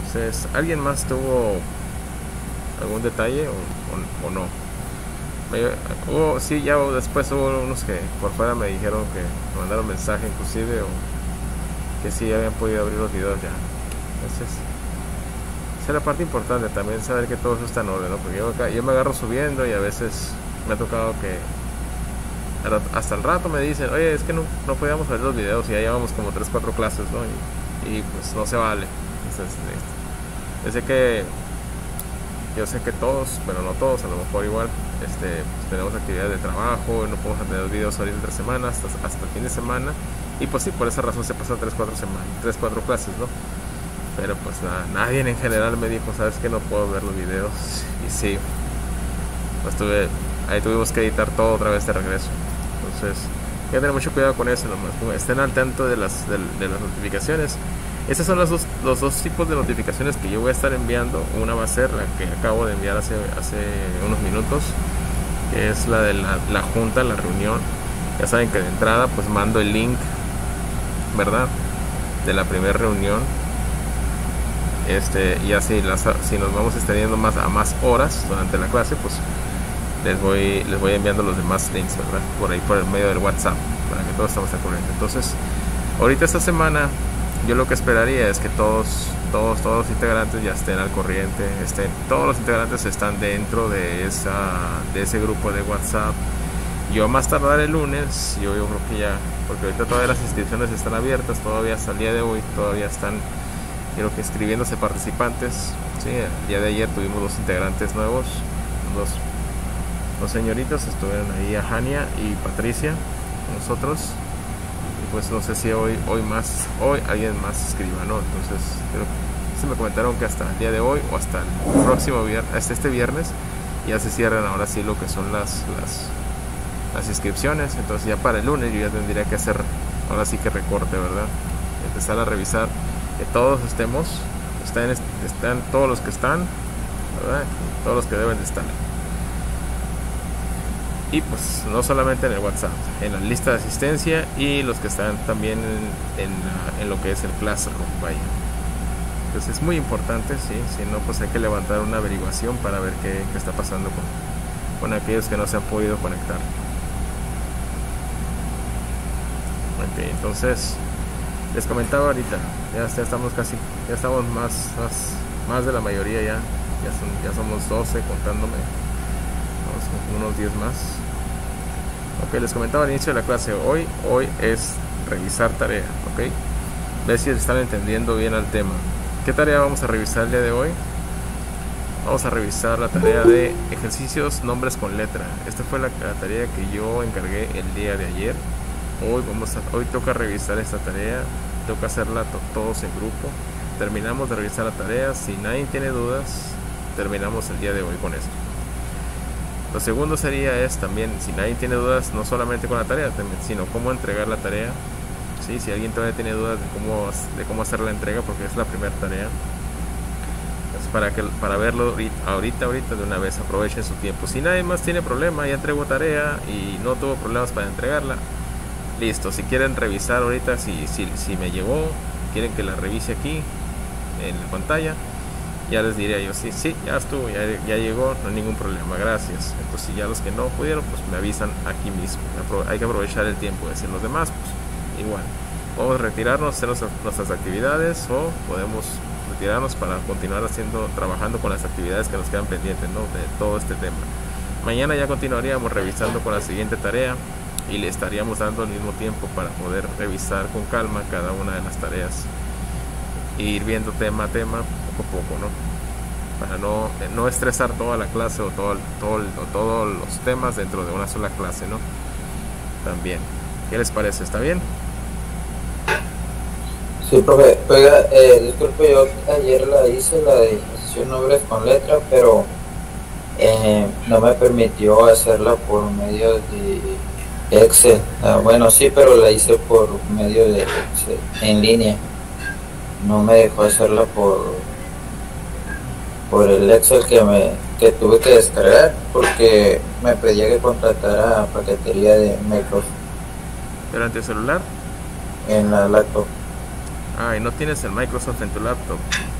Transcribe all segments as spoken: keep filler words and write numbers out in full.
Entonces, ¿alguien más tuvo algún detalle o, o, o no? Me, hubo, sí, ya después hubo unos que por fuera me dijeron que me mandaron mensaje inclusive o que sí habían podido abrir los videos ya. Entonces, esa es la parte importante también, saber que todo eso está en orden, ¿no? Porque yo, yo me agarro subiendo y a veces me ha tocado que hasta el rato me dicen, oye, es que no, no podíamos ver los videos y ya llevamos como tres cuatro clases, ¿no? Y, y pues no se vale. Entonces, yo sé que yo sé que todos, pero no todos, a lo mejor igual, este, pues tenemos actividades de trabajo, no podemos tener videos ahorita entre semanas, hasta, hasta el fin de semana, y pues sí, por esa razón se pasan tres cuatro semanas, tres cuatro clases, ¿no? Pero pues nada, nadie en general me dijo, sabes que no puedo ver los videos, y sí, pues tuve, ahí tuvimos que editar todo otra vez de regreso. Entonces, hay que tener mucho cuidado con eso, nomás, como estén al tanto de las, de, de las notificaciones. Estos son los dos, los dos tipos de notificaciones que yo voy a estar enviando. Una va a ser la que acabo de enviar hace, hace unos minutos, que es la de la, la junta, la reunión. Ya saben que de entrada pues mando el link, ¿verdad?, de la primera reunión. Este, y así las, si nos vamos extendiendo más a más horas durante la clase, pues les voy, les voy enviando los demás links, ¿verdad?, por ahí por el medio del WhatsApp, para que todos estemos al corriente. Entonces, ahorita esta semana yo lo que esperaría es que todos, todos, todos los integrantes ya estén al corriente, estén, todos los integrantes están dentro de esa, de ese grupo de WhatsApp. Yo a más tardar el lunes, yo, yo creo que ya, porque ahorita todavía las inscripciones están abiertas, todavía hasta el día de hoy, todavía están, creo que inscribiéndose participantes. Sí, el día de ayer tuvimos dos integrantes nuevos, dos, dos señoritas, estuvieron ahí, a Jania y Patricia, con nosotros. Pues no sé si hoy hoy más hoy alguien más escriba, ¿no? Entonces creo que se me comentaron que hasta el día de hoy o hasta el próximo viernes, hasta este viernes ya se cierran ahora sí lo que son las las las inscripciones. Entonces ya para el lunes yo ya tendría que hacer ahora sí que recorte, ¿verdad? Empezar a revisar que todos estemos, están, están todos los que están, ¿verdad?, todos los que deben de estar. Y pues no solamente en el WhatsApp, en la lista de asistencia y los que están también en, en, en lo que es el Classroom, vaya. Entonces es muy importante, sí, si no pues hay que levantar una averiguación para ver qué, qué está pasando con, con aquellos que no se han podido conectar. Ok, entonces les comentaba ahorita, ya, ya estamos casi, ya estamos más, más, más de la mayoría ya, ya, son, ya somos doce contándome. Unos diez más. Ok, les comentaba al inicio de la clase, hoy hoy es revisar tarea, ok, ver si están entendiendo bien el tema. ¿Qué tarea vamos a revisar el día de hoy? Vamos a revisar la tarea de ejercicios nombres con letra. Esta fue la, la tarea que yo encargué el día de ayer. Hoy vamos a, hoy toca revisar esta tarea, toca hacerla to, todos en grupo. Terminamos de revisar la tarea, si nadie tiene dudas, terminamos el día de hoy con esto. Lo segundo sería es también, si nadie tiene dudas, no solamente con la tarea, sino cómo entregar la tarea. ¿Sí? Si alguien todavía tiene dudas de cómo, de cómo hacer la entrega, porque es la primera tarea, pues para, que, para verlo ahorita, ahorita de una vez, aprovechen su tiempo. Si nadie más tiene problema, ya entregó tarea y no tuvo problemas para entregarla, listo. Si quieren revisar ahorita, si, si, si me llegó, quieren que la revise aquí en la pantalla, ya les diría yo, sí, sí, ya estuvo, ya, ya llegó, no hay ningún problema, gracias. Entonces si ya los que no pudieron, pues me avisan aquí mismo. Hay que aprovechar el tiempo. Es decir, los demás, pues igual, podemos retirarnos, hacer nuestras, nuestras actividades, o podemos retirarnos para continuar haciendo, trabajando con las actividades que nos quedan pendientes, ¿no?, de todo este tema. Mañana ya continuaríamos revisando con la siguiente tarea y le estaríamos dando el mismo tiempo para poder revisar con calma cada una de las tareas e ir viendo tema a tema, poco a poco, ¿no? Para no, no estresar toda la clase o, todo, todo, o todos los temas dentro de una sola clase, ¿no? También, ¿qué les parece? ¿Está bien? Sí, profe. Oiga, eh, disculpe, yo ayer la hice, la de ejercicio nombres con letra, pero eh, no me permitió hacerla por medio de Excel. Ah, bueno, sí, pero la hice por medio de Excel, en línea. No me dejó hacerla por por el Excel que me que tuve que descargar, porque me pedía que contratara paquetería de Microsoft. ¿Pero en tu celular? En la laptop. Ah, y no tienes el Microsoft en tu laptop.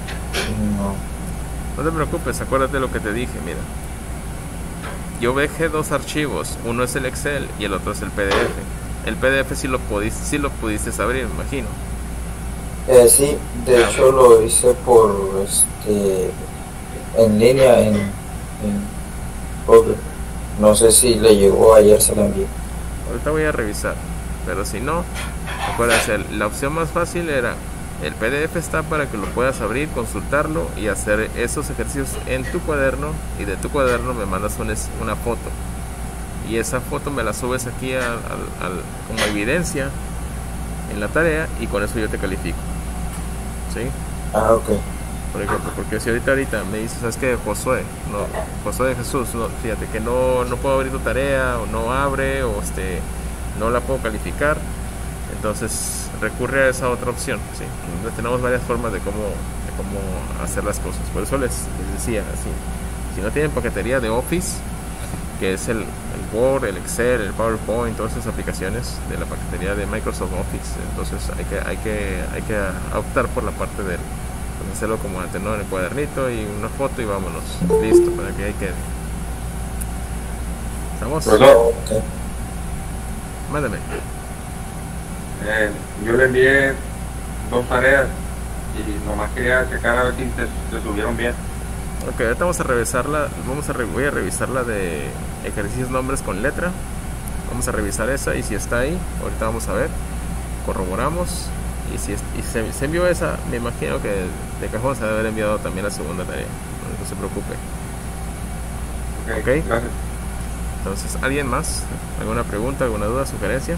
No. No te preocupes, acuérdate de lo que te dije, mira. Yo dejé dos archivos, uno es el Excel y el otro es el P D F. El P D F sí lo pudiste, sí lo pudiste abrir, me imagino. Eh, sí, de Ah, hecho lo hice por este en línea en, en Google. No sé si le llegó ayer, se la envié. ahorita voy a revisar, pero si no, acuérdate, la opción más fácil era el P D F está para que lo puedas abrir, consultarlo y hacer esos ejercicios en tu cuaderno, y de tu cuaderno me mandas una, una foto y esa foto me la subes aquí al, al, al, como evidencia en la tarea, y con eso yo te califico, ¿sí? Ah, ok. Por ejemplo, porque si ahorita ahorita me dices, ¿sabes qué? Josué, no, Josué de Jesús, no, fíjate que no, no puedo abrir tu tarea, o no abre, o este, no la puedo calificar, entonces recurre a esa otra opción, ¿sí? Tenemos varias formas de cómo, de cómo hacer las cosas. Por eso les, les decía, así, si no tienen paquetería de Office, que es el, el Word, el Excel, el PowerPoint, todas esas aplicaciones de la paquetería de Microsoft Office, entonces hay que, hay que, hay que optar por la parte del, pues hacerlo como antes, ¿no? En el cuadernito y una foto y vámonos, listo, para que ahí quede. ¿Estamos? Okay. Mándame. Eh, yo le envié dos tareas y nomás quería checar a ver si te, te subieron bien. Ok, ahorita vamos a revisarla, vamos a re, voy a revisar la de ejercicios nombres con letra. Vamos a revisar esa y si está ahí, ahorita vamos a ver, corroboramos, y si es, y se, se envió esa, me imagino que de cajón se debe haber enviado también la segunda tarea, no, no se preocupe. Ok, Ok, gracias. Entonces, ¿alguien más? ¿Alguna pregunta, alguna duda, sugerencia?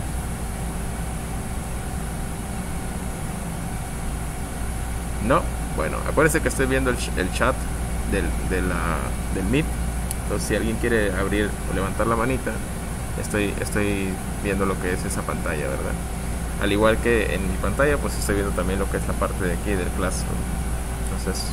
No, bueno, acuérdense que estoy viendo el, el chat del, de la, del Meet. Entonces, si alguien quiere abrir o levantar la manita, estoy, estoy viendo lo que es esa pantalla, ¿verdad? Al igual que en mi pantalla, pues estoy viendo también lo que es la parte de aquí del Classroom. Entonces,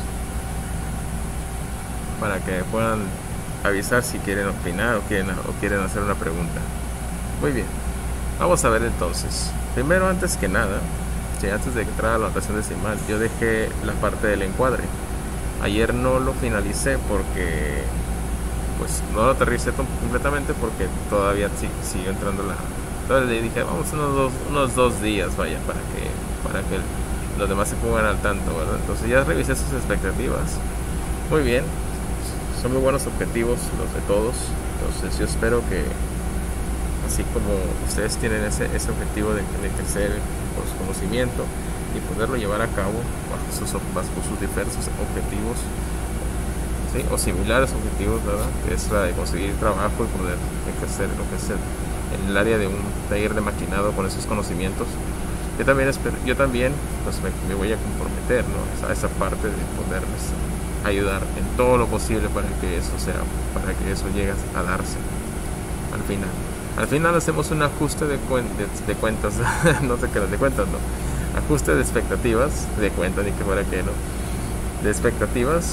para que puedan avisar si quieren opinar o quieren, o quieren hacer una pregunta. Muy bien, vamos a ver entonces. Primero, antes que nada, sí, antes de entrar a la notación decimal, yo dejé la parte del encuadre. Ayer no lo finalicé porque pues no lo aterricé completamente, porque todavía sí, siguió entrando la... Entonces le dije, vamos unos dos, unos dos días, vaya, para que, para que los demás se pongan al tanto, ¿verdad? Entonces ya revisé sus expectativas. Muy bien, son muy buenos objetivos los de todos. Entonces yo espero que, así como ustedes tienen ese, ese objetivo de, de crecer por su conocimiento y poderlo llevar a cabo bajo sus, bajo sus diversos objetivos, ¿sí? O similares objetivos, ¿verdad? Que es la de conseguir trabajo y poder crecer lo que es el, en el área de un taller de maquinado con esos conocimientos. Yo también, espero, yo también pues me, me voy a comprometer, ¿no? A esa parte de poderles ayudar en todo lo posible para que eso sea, para que eso llegue a darse al final. Al final hacemos un ajuste de, cuen de, de cuentas, no sé qué, de cuentas, no, ajuste de expectativas, de cuentas ni que fuera que no, de expectativas,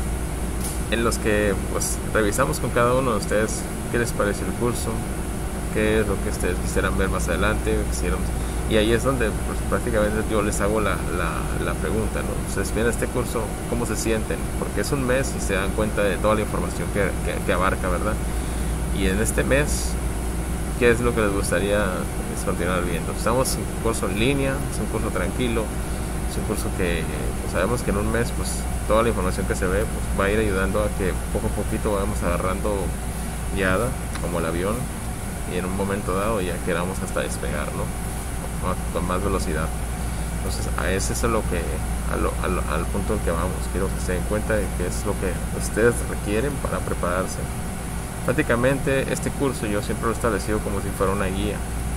en los que pues revisamos con cada uno de ustedes qué les parece el curso, qué es lo que ustedes quisieran ver más adelante, quisieran, y ahí es donde pues, prácticamente yo les hago la, la, la pregunta, ¿no? Ustedes vienen a este curso, ¿cómo se sienten? Porque es un mes y se dan cuenta de toda la información que, que, que abarca, ¿verdad? Y en este mes, ¿qué es lo que les gustaría es continuar viendo? Estamos en un curso en línea, es un curso tranquilo, es un curso que pues, sabemos que en un mes pues toda la información que se ve pues, va a ir ayudando a que poco a poquito vayamos agarrando guiada, como el avión, y en un momento dado ya queramos hasta despegar, ¿no? Con más velocidad. Entonces a ese es lo que a lo, a lo, al punto en que vamos. Quiero que se den cuenta de qué es lo que ustedes requieren para prepararse. Prácticamente este curso yo siempre lo he establecido como si fuera una guía,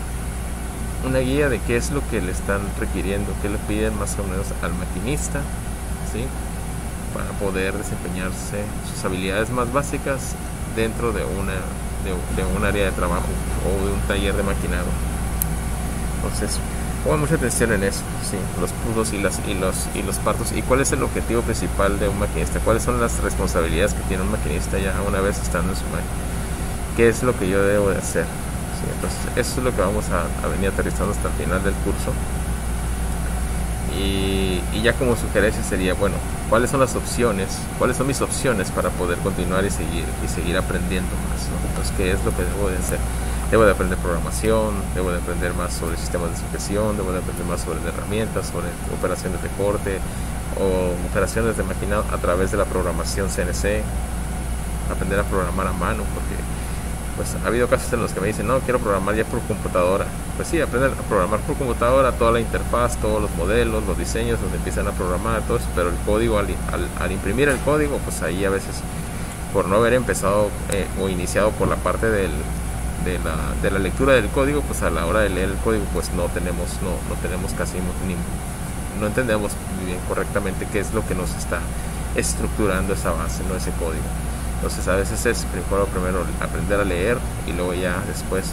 una guía de qué es lo que le están requiriendo, qué le piden más o menos al maquinista, ¿sí? Para poder desempeñarse sus habilidades más básicas dentro de una de, de un área de trabajo o de un taller de maquinado. Entonces pongan mucha atención en eso, ¿sí? Los puntos y, las, y, los, y los partos, y cuál es el objetivo principal de un maquinista, cuáles son las responsabilidades que tiene un maquinista ya una vez estando en su máquina, qué es lo que yo debo de hacer, ¿sí? Entonces eso es lo que vamos a, a venir aterrizando hasta el final del curso, Y, y ya como sugerencia sería, bueno, ¿cuáles son las opciones? ¿Cuáles son mis opciones para poder continuar y seguir y seguir aprendiendo más, ¿no? Entonces, ¿qué es lo que debo de hacer? Debo de aprender programación, debo de aprender más sobre sistemas de sujeción, debo de aprender más sobre herramientas, sobre operaciones de corte o operaciones de maquinado a través de la programación C N C, aprender a programar a mano, porque pues ha habido casos en los que me dicen, no, quiero programar ya por computadora. Pues sí, aprender a programar por computadora, toda la interfaz, todos los modelos, los diseños, donde empiezan a programar, todo eso, pero el código, al, al, al imprimir el código, pues ahí a veces, por no haber empezado eh, o iniciado por la parte del, de, la, de la lectura del código, pues a la hora de leer el código, pues no tenemos, no, no tenemos casi ni, no entendemos bien correctamente qué es lo que nos está estructurando esa base, no ese código. Entonces a veces es primero, primero aprender a leer y luego ya después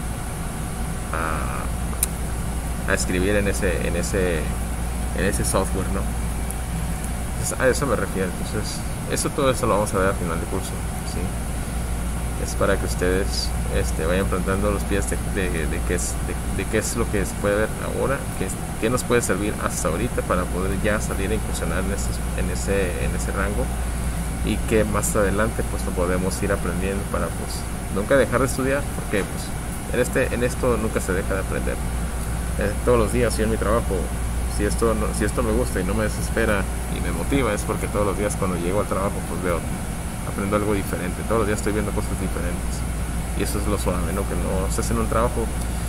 a, a escribir en ese, en ese, en ese software, ¿no? Entonces, a eso me refiero. Entonces, eso todo eso lo vamos a ver al final del curso, ¿sí? Es para que ustedes este, vayan plantando los pies de, de, de, qué es, de, de qué es lo que se puede ver ahora, qué, qué nos puede servir hasta ahorita para poder ya salir a incursionar en, estos, en, ese, en ese rango, y que más adelante pues lo podemos ir aprendiendo para pues nunca dejar de estudiar, porque pues en, este, en esto nunca se deja de aprender. Eh, todos los días, yo en mi trabajo, si esto, no, si esto me gusta y no me desespera y me motiva, es porque todos los días cuando llego al trabajo pues veo, aprendo algo diferente, todos los días estoy viendo cosas diferentes, y eso es lo suave, ¿no? Que no estés en un trabajo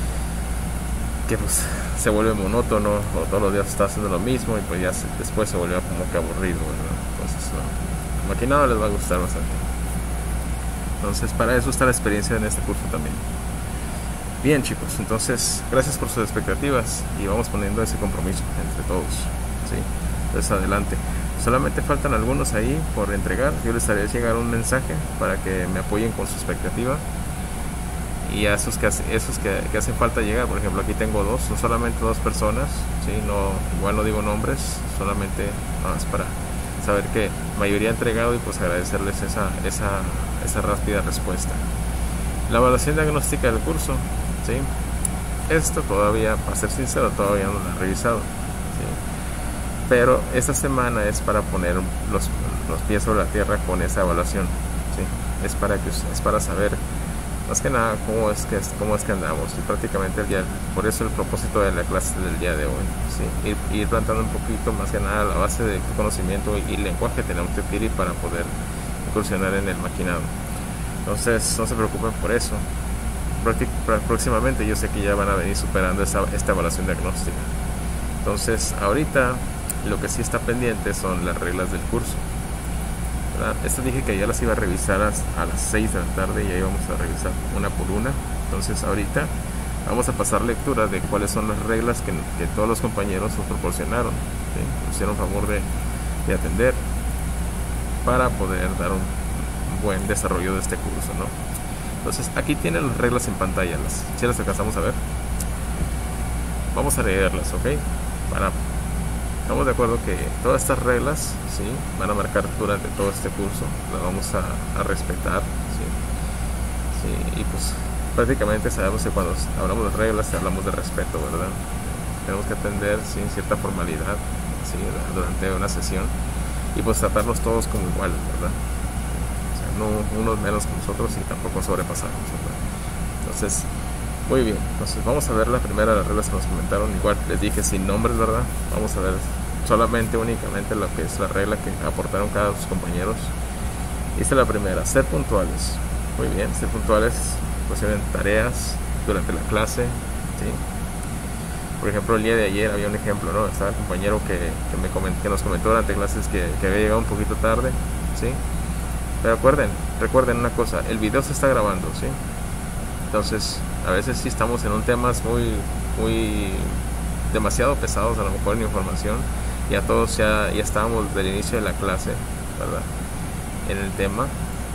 que pues se vuelve monótono, o todos los días estás haciendo lo mismo y pues ya se, después se vuelve como que aburrido, ¿verdad? Entonces no, maquinado les va a gustar bastante. Entonces para eso está la experiencia en este curso también. Bien, chicos, entonces gracias por sus expectativas y vamos poniendo ese compromiso entre todos, ¿sí? Entonces adelante. Solamente faltan algunos ahí por entregar. Yo les haré llegar un mensaje para que me apoyen con su expectativa, y a esos que, esos que, que hacen falta llegar, por ejemplo aquí tengo dos, son solamente dos personas, ¿sí? No, igual no digo nombres, solamente nada más para saber que mayoría ha entregado y pues agradecerles esa, esa, esa rápida respuesta. La evaluación diagnóstica del curso, ¿sí? Esto todavía, para ser sincero, todavía no lo he revisado, ¿sí? Pero esta semana es para poner los, los pies sobre la tierra con esa evaluación, ¿sí? Es para que es para saber más que nada cómo es que cómo es que andamos, y prácticamente el día, por eso el propósito de la clase del día de hoy, ¿sí? ir, ir plantando un poquito más que nada la base de conocimiento y, y lenguaje que tenemos que adquirir para poder incursionar en el maquinado. Entonces no se preocupen por eso. Próximamente yo sé que ya van a venir superando esa, esta evaluación diagnóstica. Entonces ahorita lo que sí está pendiente son las reglas del curso, ¿verdad? Esto dije que ya las iba a revisar a, a las seis de la tarde, y ya íbamos a revisar una por una. Entonces ahorita vamos a pasar lectura de cuáles son las reglas que, que todos los compañeros nos proporcionaron, ¿sí? Nos hicieron favor de, de atender para poder dar un, un buen desarrollo de este curso, ¿no? Entonces aquí tienen las reglas en pantalla, las, si las alcanzamos a ver, vamos a leerlas, ¿ok? Para Estamos de acuerdo que todas estas reglas, ¿sí? Van a marcar durante todo este curso, las vamos a, a respetar, ¿sí? Sí, y pues prácticamente sabemos que cuando hablamos de reglas hablamos de respeto, ¿verdad? Tenemos que atender sin cierta formalidad, ¿sí? Durante una sesión, y pues tratarnos todos como iguales, ¿verdad? O sea, no unos menos que nosotros y tampoco sobrepasarnos, ¿verdad? Entonces, muy bien, entonces vamos a ver la primera de las reglas que nos comentaron. Igual les dije sin nombres, ¿verdad? Vamos a ver solamente, únicamente lo que es la regla que aportaron cada uno de sus compañeros. Esta es la primera, ser puntuales. Muy bien, ser puntuales, pues se ven tareas durante la clase, ¿sí? Por ejemplo, el día de ayer había un ejemplo, ¿no? Estaba el compañero que, que, me coment, que nos comentó durante clases que, que había llegado un poquito tarde, ¿sí? Pero recuerden, recuerden una cosa, el video se está grabando, ¿sí? Entonces, a veces sí estamos en un temas muy, muy demasiado pesados, a lo mejor en información. Ya todos ya, ya estábamos desde el inicio de la clase, ¿verdad? En el tema.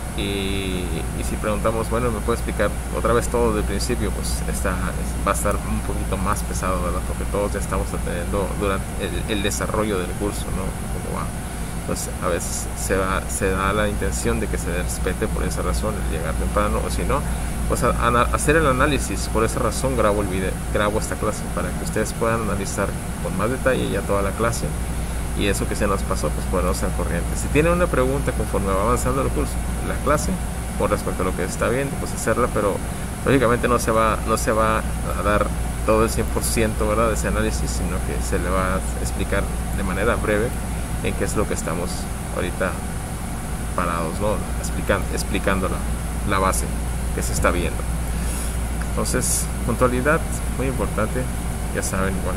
Y, y si preguntamos, bueno, ¿me puede explicar otra vez todo del principio? Pues está, va a estar un poquito más pesado, ¿verdad? Porque todos ya estamos atendiendo durante el, el desarrollo del curso, ¿no? Cómo va. pues a veces se da, se da la intención de que se respete por esa razón el llegar temprano, o si no, pues a, a hacer el análisis. Por esa razón grabo el video, grabo esta clase para que ustedes puedan analizar con más detalle ya toda la clase, y eso que se nos pasó, pues ponernos al corriente. Si tienen una pregunta conforme va avanzando el curso, la clase, con respecto a lo que está viendo, pues hacerla, pero lógicamente no se va, no se va a dar todo el cien por ciento, ¿verdad?, de ese análisis, sino que se le va a explicar de manera breve en qué es lo que estamos ahorita parados, ¿no?, explicando, explicando la, la base que se está viendo. Entonces, puntualidad, muy importante, ya saben, igual.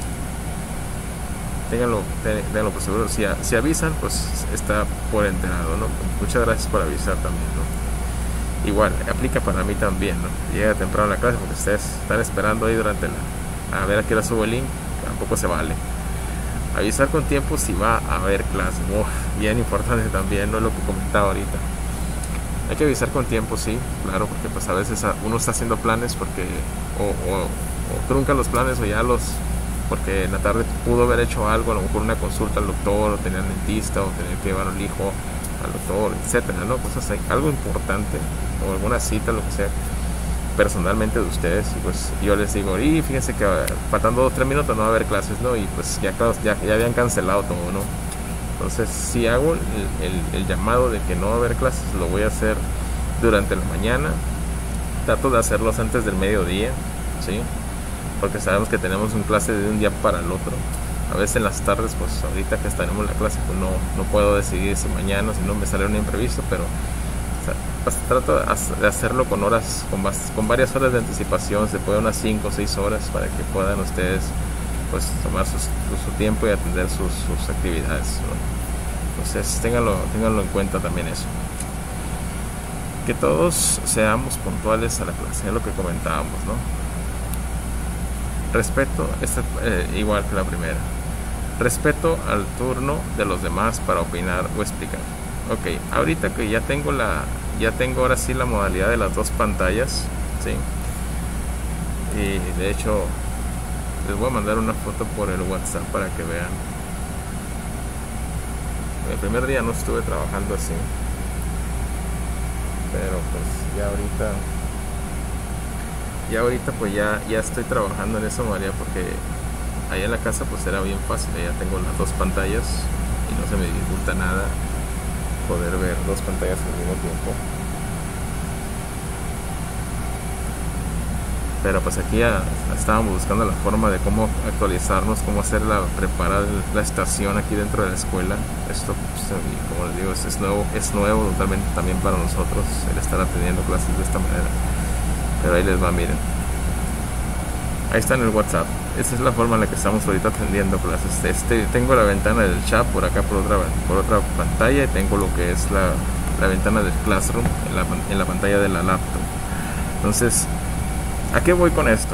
Ténganlo, ténganlo por seguro. Si, si avisan, pues está por enterado, ¿no? Muchas gracias por avisar también, ¿no? Igual, aplica para mí también, ¿no? Llega temprano a la clase porque ustedes están esperando ahí durante la... a ver a qué hora subo el link, tampoco se vale. Avisar con tiempo si va a haber clase, oh, bien importante también, no es lo que comentaba ahorita. Hay que avisar con tiempo, sí, claro, porque pues a veces uno está haciendo planes porque o, o, o truncan los planes, o ya los, porque en la tarde pudo haber hecho algo, a lo mejor una consulta al doctor, o tener dentista, o tener que llevar al hijo al doctor, etcétera, ¿no? Cosas, algo importante, o alguna cita, lo que sea, personalmente de ustedes, y pues yo les digo, y fíjense que faltando dos, tres minutos no va a haber clases, ¿no? Y pues ya, ya, ya habían cancelado todo, ¿no? Entonces, si hago el, el, el llamado de que no va a haber clases, lo voy a hacer durante la mañana. Trato de hacerlos antes del mediodía, ¿sí? Porque sabemos que tenemos una clase de un día para el otro. A veces en las tardes, pues ahorita que estaremos en la clase, pues no, no puedo decidir si mañana, si no me sale un imprevisto, pero o sea, pues, trato de hacerlo con horas, con, con varias horas de anticipación, se puede unas cinco o seis horas, para que puedan ustedes pues tomar sus, su tiempo y atender sus, sus actividades, ¿no? Entonces ténganlo, ténganlo en cuenta también eso, que todos seamos puntuales a la clase, es lo que comentábamos, ¿no? Respeto, este, eh, igual que la primera, respeto al turno de los demás para opinar o explicar. Ok, ahorita que ya tengo la, ya tengo ahora sí la modalidad de las dos pantallas, ¿sí? Y de hecho les voy a mandar una foto por el WhatsApp para que vean. El primer día no estuve trabajando así, pero pues ya ahorita ya ahorita pues ya, ya estoy trabajando en esa modalidad, porque allá en la casa pues era bien fácil, ya tengo las dos pantallas y no se me dificulta nada poder ver dos pantallas al mismo tiempo. Pero pues aquí ya estábamos buscando la forma de cómo actualizarnos, cómo hacer la, preparar la estación aquí dentro de la escuela. Esto, pues, como les digo, es, es nuevo, es nuevo totalmente también para nosotros el estar atendiendo clases de esta manera. Pero ahí les va, miren. Ahí está en el WhatsApp. Esa es la forma en la que estamos ahorita atendiendo clases. Este, tengo la ventana del chat por acá, por otra, por otra pantalla, y tengo lo que es la, la ventana del Classroom en la, en la pantalla de la laptop. Entonces, ¿a qué voy con esto?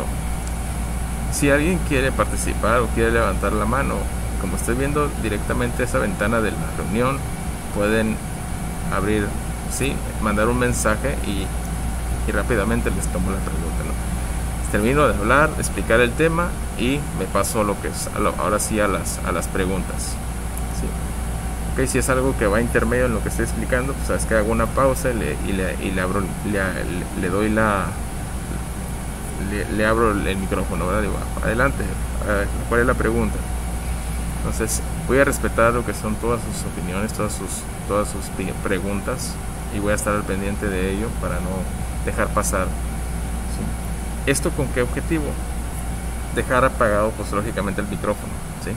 Si alguien quiere participar o quiere levantar la mano, como estoy viendo directamente esa ventana de la reunión, pueden abrir, sí, mandar un mensaje y, y rápidamente les tomo la pregunta, ¿no? Termino de hablar, explicar el tema y me paso a lo que es, a lo, ahora sí a las, a las preguntas, ¿sí? Okay, si es algo que va intermedio en lo que estoy explicando, pues sabes que hago una pausa y le, y le, y le, abro, le, le, le doy la... Le, le abro el micrófono, ¿verdad? Digo, adelante, ¿cuál es la pregunta? Entonces voy a respetar lo que son todas sus opiniones, todas sus, todas sus preguntas, y voy a estar al pendiente de ello para no dejar pasar, ¿sí? ¿Esto con qué objetivo? Dejar apagado, pues lógicamente, el micrófono, ¿sí?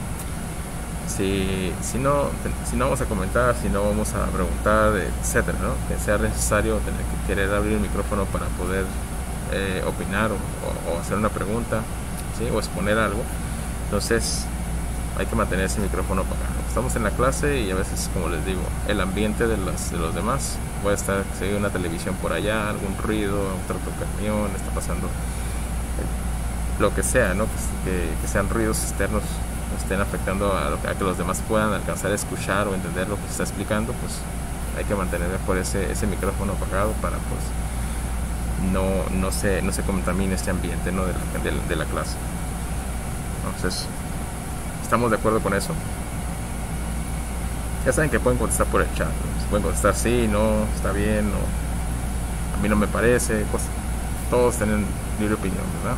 Si, si, no, si no vamos a comentar, si no vamos a preguntar, etcétera, ¿no? Que sea necesario tener que querer abrir el micrófono para poder Eh, opinar o, o, o hacer una pregunta, ¿sí? O exponer algo, entonces hay que mantener ese micrófono apagado. Estamos en la clase y a veces, como les digo, el ambiente de los, de los demás puede estar, si hay una televisión por allá, algún ruido, otro camión, está pasando eh, lo que sea, ¿no? Que, que sean ruidos externos, estén afectando a, lo, a que los demás puedan alcanzar a escuchar o entender lo que se está explicando, pues hay que mantener mejor ese, ese micrófono apagado para pues no, no, se, no se contamine este ambiente, ¿no? de, la, de, de la clase. Entonces, ¿estamos de acuerdo con eso? Ya saben que pueden contestar por el chat, ¿no? Pueden contestar sí, no, está bien, no, a mí no me parece, cosas. Todos tienen libre opinión, ¿verdad?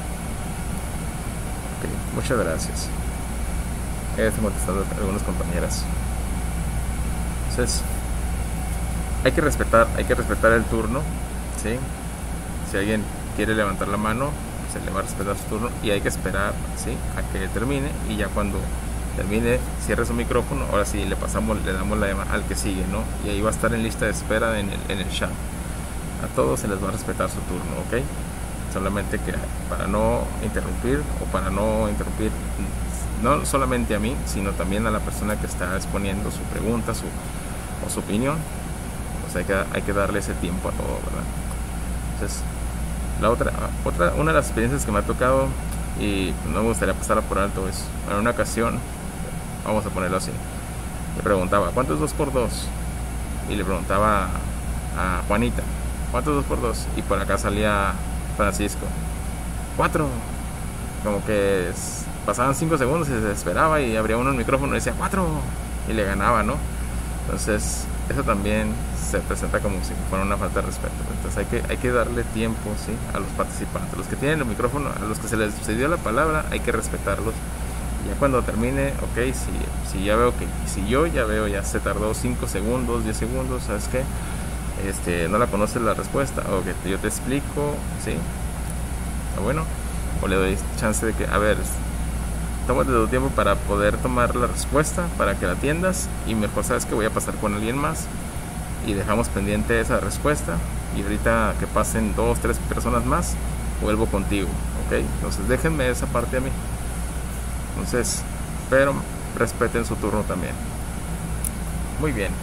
Okay, muchas gracias. Ya están contestando algunas compañeras. Entonces, hay que respetar, hay que respetar el turno, ¿sí? Si alguien quiere levantar la mano, se le va a respetar su turno y hay que esperar, ¿sí?, a que termine, y ya cuando termine, cierre su micrófono, ahora sí le pasamos, le damos la llamada al que sigue, ¿no? Y ahí va a estar en lista de espera en el, en el chat. A todos se les va a respetar su turno, ¿ok? Solamente que para no interrumpir, o para no interrumpir no solamente a mí, sino también a la persona que está exponiendo su pregunta, su, o su opinión, pues hay que, hay que darle ese tiempo a todo, ¿verdad? Entonces, la otra, otra, una de las experiencias que me ha tocado, y no me gustaría pasarla por alto, es en una ocasión, vamos a ponerlo así, le preguntaba, ¿cuánto es dos por dos? Y le preguntaba a Juanita, ¿cuánto es dos por dos? Y por acá salía Francisco, cuatro. Como que es, pasaban cinco segundos y se desesperaba y abría uno el micrófono y decía cuatro y le ganaba, ¿no? Entonces eso también se presenta como si fuera una falta de respeto. Entonces hay que, hay que darle tiempo, ¿sí?, a los participantes, los que tienen el micrófono, a los que se les dio la palabra, hay que respetarlos. Y ya cuando termine, ok, si, si ya veo que, si yo ya veo ya se tardó cinco segundos, diez segundos, ¿sabes qué? Este, no la conoces la respuesta, o que yo te explico, ¿sí? Bueno, o le doy chance de que, a ver, tómate tu tiempo para poder tomar la respuesta, para que la atiendas, y mejor sabes que voy a pasar con alguien más y dejamos pendiente esa respuesta, y ahorita que pasen dos, tres personas más, vuelvo contigo, ¿ok? Entonces déjenme esa parte a mí. Entonces, pero respeten su turno también. Muy bien.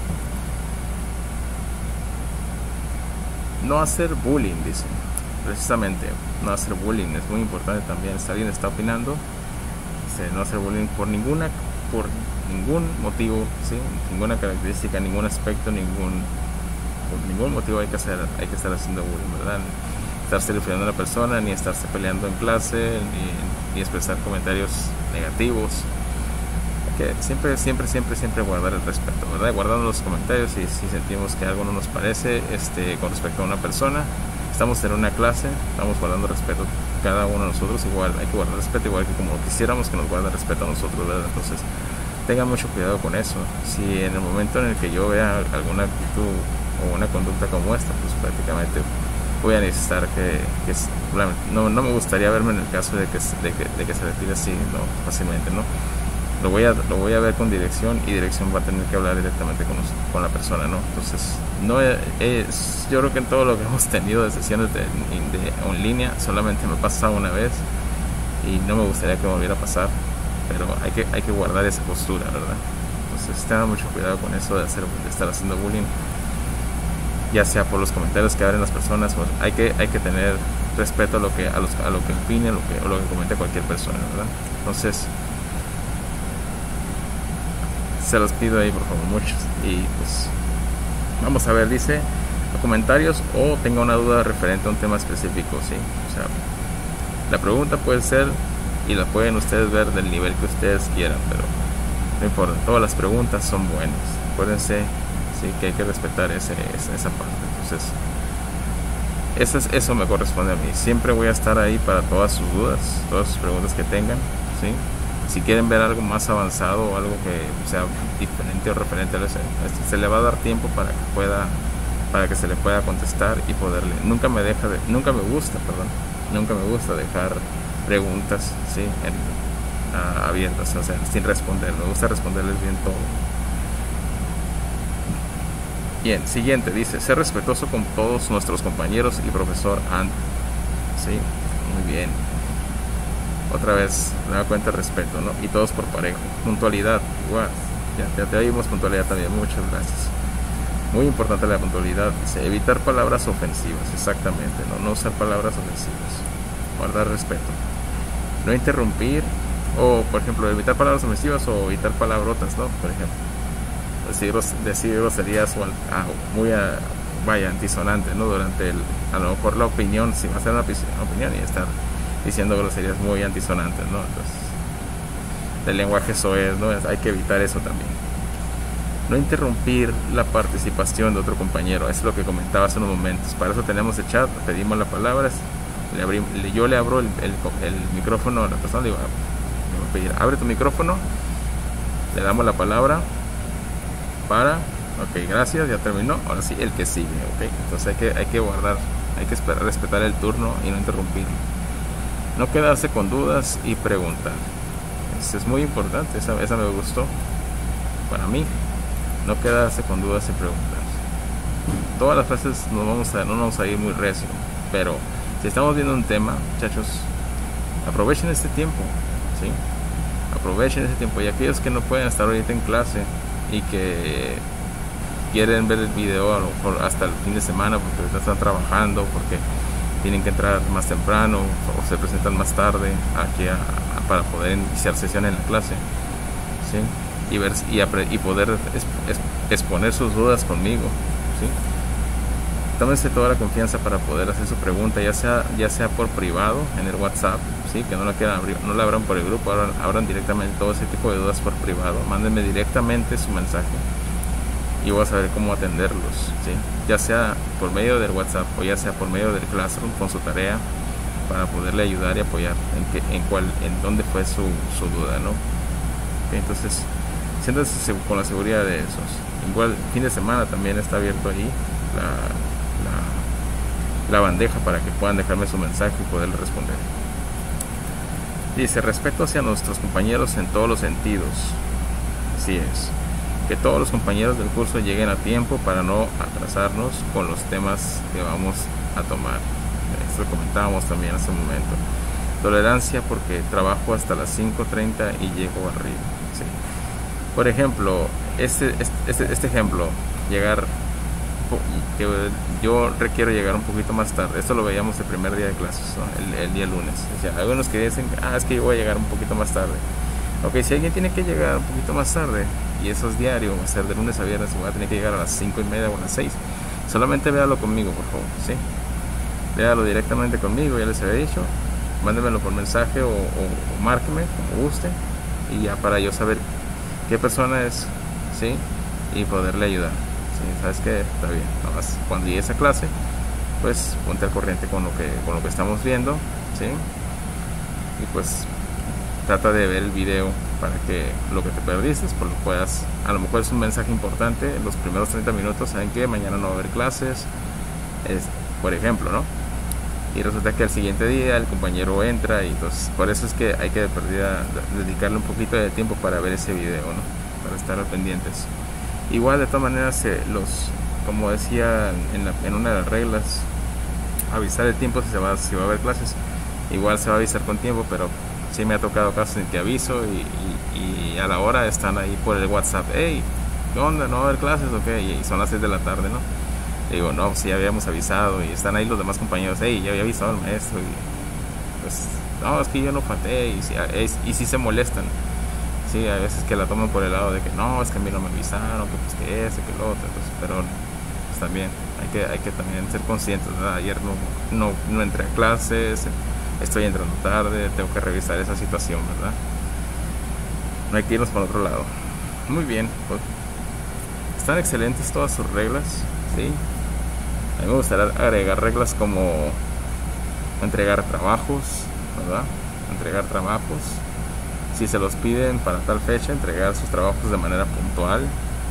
No hacer bullying, dice. Precisamente, no hacer bullying es muy importante también. Si alguien está opinando, dice, no hacer bullying por ninguna, por ningún motivo, ¿sí?, ninguna característica, ningún aspecto, ningún, por ningún motivo hay que hacer, hay que estar haciendo bullying, ¿verdad? Ni estarse refiriendo a una persona, ni estarse peleando en clase, ni, ni expresar comentarios negativos. Que siempre, siempre, siempre, siempre guardar el respeto, ¿verdad? Guardando los comentarios, y si sentimos que algo no nos parece, este, con respecto a una persona, estamos en una clase, estamos guardando respeto cada uno de nosotros, igual hay que guardar respeto, igual que como quisiéramos que nos guarden respeto a nosotros, ¿verdad? Entonces, tengan mucho cuidado con eso. Si en el momento en el que yo vea alguna actitud o una conducta como esta, pues prácticamente voy a necesitar que, que no, no me gustaría verme en el caso de que, de que, de que se retire así, ¿no?, fácilmente, ¿no? Lo voy, a, lo voy a ver con dirección, y dirección va a tener que hablar directamente con, con la persona, ¿no? Entonces, no es, yo creo que en todo lo que hemos tenido de sesiones de, de en línea, solamente me ha pasado una vez, y no me gustaría que me volviera a pasar, pero hay que, hay que guardar esa postura, ¿verdad? Entonces, tengan mucho cuidado con eso de, hacer, de estar haciendo bullying, ya sea por los comentarios que abren las personas, o hay que, hay que tener respeto a lo que, a los, a lo que opine, lo que, o lo que comente cualquier persona, ¿verdad? Entonces, se los pido ahí, por favor, muchos. Y pues vamos a ver, dice, comentarios o tenga una duda referente a un tema específico, sí. O sea, la pregunta puede ser, y la pueden ustedes ver del nivel que ustedes quieran, pero no importa, todas las preguntas son buenas. Acuérdense, sí, que hay que respetar ese, esa, esa parte. Entonces, eso, es, eso me corresponde a mí. Siempre voy a estar ahí para todas sus dudas, todas sus preguntas que tengan, sí. Si quieren ver algo más avanzado o algo que sea diferente o referente a eso, se le va a dar tiempo para que pueda, para que se le pueda contestar y poderle. Nunca me deja de, nunca me gusta, perdón, nunca me gusta dejar preguntas, sí, en, uh, abiertas, o sea, sin responder. Me gusta responderles bien todo. Bien, siguiente, dice, ser respetuoso con todos nuestros compañeros y profesor Ant. Sí, muy bien. Otra vez, nueva cuenta, respeto, ¿no? Y todos por parejo. Puntualidad, igual. Ya, ya te oímos, puntualidad también. Muchas gracias. Muy importante la puntualidad. Dice, evitar palabras ofensivas, exactamente, ¿no? No usar palabras ofensivas. Guardar respeto. No interrumpir, o, por ejemplo, evitar palabras ofensivas o evitar palabrotas, ¿no? Por ejemplo, decir, decir groserías o ah, muy, a, vaya, antisonante, ¿no? Durante el, a lo mejor la opinión, si va a ser una opinión y estar diciendo groserías muy antisonantes, ¿no? Entonces, el lenguaje soez, ¿no? Hay que evitar eso también. no interrumpir la participación de otro compañero. Eso es lo que comentaba hace unos momentos. Para eso tenemos el chat, pedimos las palabras, le abrimos, yo le abro el, el, el micrófono a la persona, le digo, le voy a pedir, abre tu micrófono, le damos la palabra para, ok, gracias, ya terminó, ahora sí, el que sigue, ok. Entonces hay que, hay que guardar, hay que esperar, respetar el turno y no interrumpirlo. No quedarse con dudas y preguntar. Eso es muy importante, esa, esa me gustó para mí. No quedarse con dudas y preguntar. Todas las frases no vamos a, no vamos a ir muy recio, pero si estamos viendo un tema, muchachos, aprovechen este tiempo, ¿sí? Aprovechen ese tiempo. Y aquellos que no pueden estar ahorita en clase y que quieren ver el video a lo mejor hasta el fin de semana porque están trabajando, porque tienen que entrar más temprano o se presentan más tarde aquí a, a, para poder iniciar sesión en la clase, ¿sí? Y, ver, y, y poder es, es, exponer sus dudas conmigo, ¿sí? Tómense toda la confianza para poder hacer su pregunta, ya sea ya sea por privado en el WhatsApp, ¿sí? Que no la quieran abrir, no la abran por el grupo, abran, abran directamente todo ese tipo de dudas por privado, mándenme directamente su mensaje y voy a saber cómo atenderlos, ¿sí? Ya sea por medio del WhatsApp o ya sea por medio del Classroom con su tarea, para poderle ayudar y apoyar en que, en cuál, en dónde fue su, su duda, ¿no? ¿Okay? Entonces siéntanse con la seguridad de esos. Igual fin de semana también está abierto ahí la, la, la bandeja para que puedan dejarme su mensaje y poderle responder. Dice, respeto hacia nuestros compañeros en todos los sentidos. Así es. Que todos los compañeros del curso lleguen a tiempo para no atrasarnos con los temas que vamos a tomar. Esto lo comentábamos también hace un momento. Tolerancia porque trabajo hasta las cinco treinta y llego arriba. Sí. Por ejemplo, este, este, este ejemplo, llegar, que yo requiero llegar un poquito más tarde. Esto lo veíamos el primer día de clases, ¿no? el, el día lunes. O sea, algunos que dicen, ah, es que yo voy a llegar un poquito más tarde. Ok, si alguien tiene que llegar un poquito más tarde, y eso es diario, va a ser de lunes a viernes, voy a tener que llegar a las cinco y media o a las seis, solamente véalo conmigo, por favor, ¿sí? Véalo directamente conmigo, ya les había dicho, mándemelo por mensaje o, o, o márqueme, como guste, y ya para yo saber qué persona es, ¿sí? Y poderle ayudar, ¿sí? ¿Sabes qué? Está bien, nada más cuando llegue esa clase, pues ponte al corriente con lo que, con lo que estamos viendo, ¿sí? Y pues trata de ver el video para que lo que te perdiste pues lo puedas, a lo mejor es un mensaje importante los primeros treinta minutos, saben que mañana no va a haber clases, es, por ejemplo, ¿no? Y resulta que al siguiente día el compañero entra y entonces por eso es que hay que de perdida dedicarle un poquito de tiempo para ver ese video, ¿no? Para estar pendientes. Igual de todas maneras eh, los, como decía en, la, en una de las reglas, avisar el tiempo si se va, si va a haber clases, igual se va a avisar con tiempo, pero sí me ha tocado casos en que aviso y, y, y a la hora están ahí por el WhatsApp, hey, ¿qué onda? ¿No va a haber clases o qué? Y son las seis de la tarde, ¿no? Y digo, no, pues sí habíamos avisado y están ahí los demás compañeros, hey, ya había avisado al maestro y pues, no, es que yo no falté y, y, y sí se molestan, sí, a veces que la toman por el lado de que no, es que a mí no me avisaron, que pues que ese, que lo otro, entonces, pero pues también hay que, hay que también ser conscientes, ¿verdad? Ayer no, no, no entré a clases, estoy entrando tarde, tengo que revisar esa situación, ¿verdad? No hay que irnos para otro lado. Muy bien, pues están excelentes todas sus reglas, ¿sí? A mí me gustaría agregar reglas como entregar trabajos, ¿verdad? Entregar trabajos. Si se los piden para tal fecha, entregar sus trabajos de manera puntual.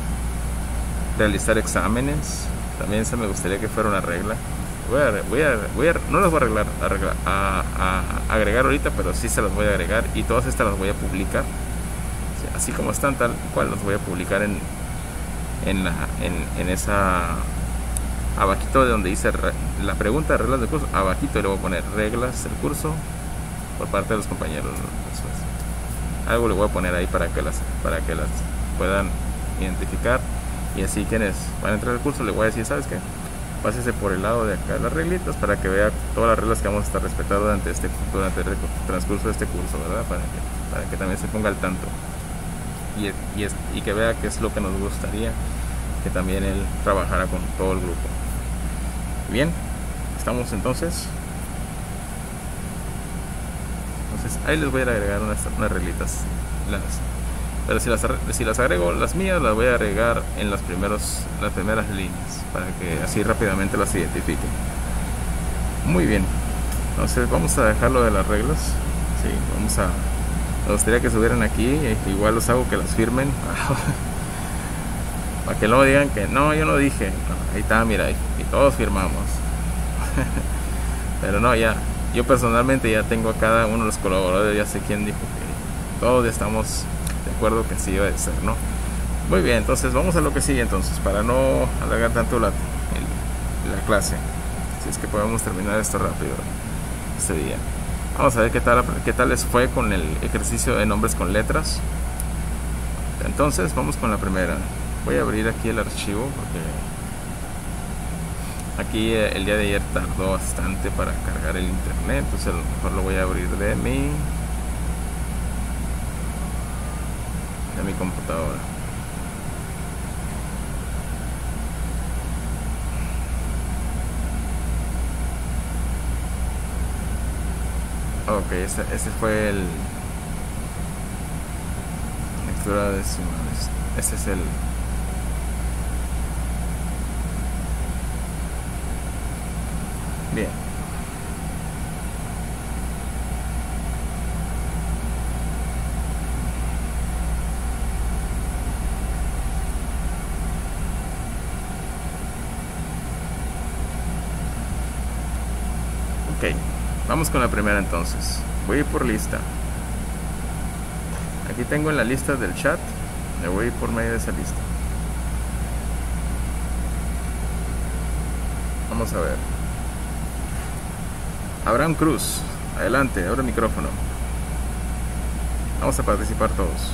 Realizar exámenes, también se me gustaría que fuera una regla. Voy a, voy a, voy a, no las voy a, arreglar, arreglar a, a, a agregar ahorita, pero sí se las voy a agregar y todas estas las voy a publicar. Así como están, tal cual los voy a publicar en, en, la, en, en esa... abajito de donde dice la pregunta de reglas del curso, abajito le voy a poner reglas del curso por parte de los compañeros. Eso es. Algo le voy a poner ahí para que las para que las puedan identificar y así quienes van a entrar al curso le voy a decir, ¿sabes qué? Pásese por el lado de acá las reglitas para que vea todas las reglas que vamos a estar respetando durante este durante el transcurso de este curso, ¿verdad? Para que, para que también se ponga al tanto y, y, y que vea qué es lo que nos gustaría que también él trabajara con todo el grupo. Bien, estamos entonces. Entonces ahí les voy a agregar unas, unas reglitas. Las, Pero si las, si las agrego las mías, las voy a agregar en las, primeros, las primeras líneas, para que así rápidamente las identifique. Muy bien. Entonces vamos a dejarlo de las reglas. Sí, vamos a... Me gustaría que subieran aquí, igual los hago que las firmen. Para que no digan que no, yo no dije. No, ahí está, mira, y todos firmamos. Pero no, ya, yo personalmente ya tengo a cada uno de los colaboradores, ya sé quién dijo que todos estamos de acuerdo que así debe ser, ¿no? Muy bien, entonces vamos a lo que sigue entonces, para no alargar tanto la, el, la clase. Si es que podemos terminar esto rápido este día. Vamos a ver qué tal, qué tal les fue con el ejercicio de nombres con letras. Entonces vamos con la primera. Voy a abrir aquí el archivo porque aquí eh, el día de ayer tardó bastante para cargar el internet, entonces a lo mejor lo voy a abrir de mi de mi computadora. Ok, ese, ese fue el lectura decimales. Ese es el bien. Ok, vamos con la primera entonces. Voy a ir por lista. Aquí tengo en la lista del chat. Me voy a ir por medio de esa lista. Vamos a ver. Abraham Cruz, adelante, abre el micrófono. Vamos a participar todos.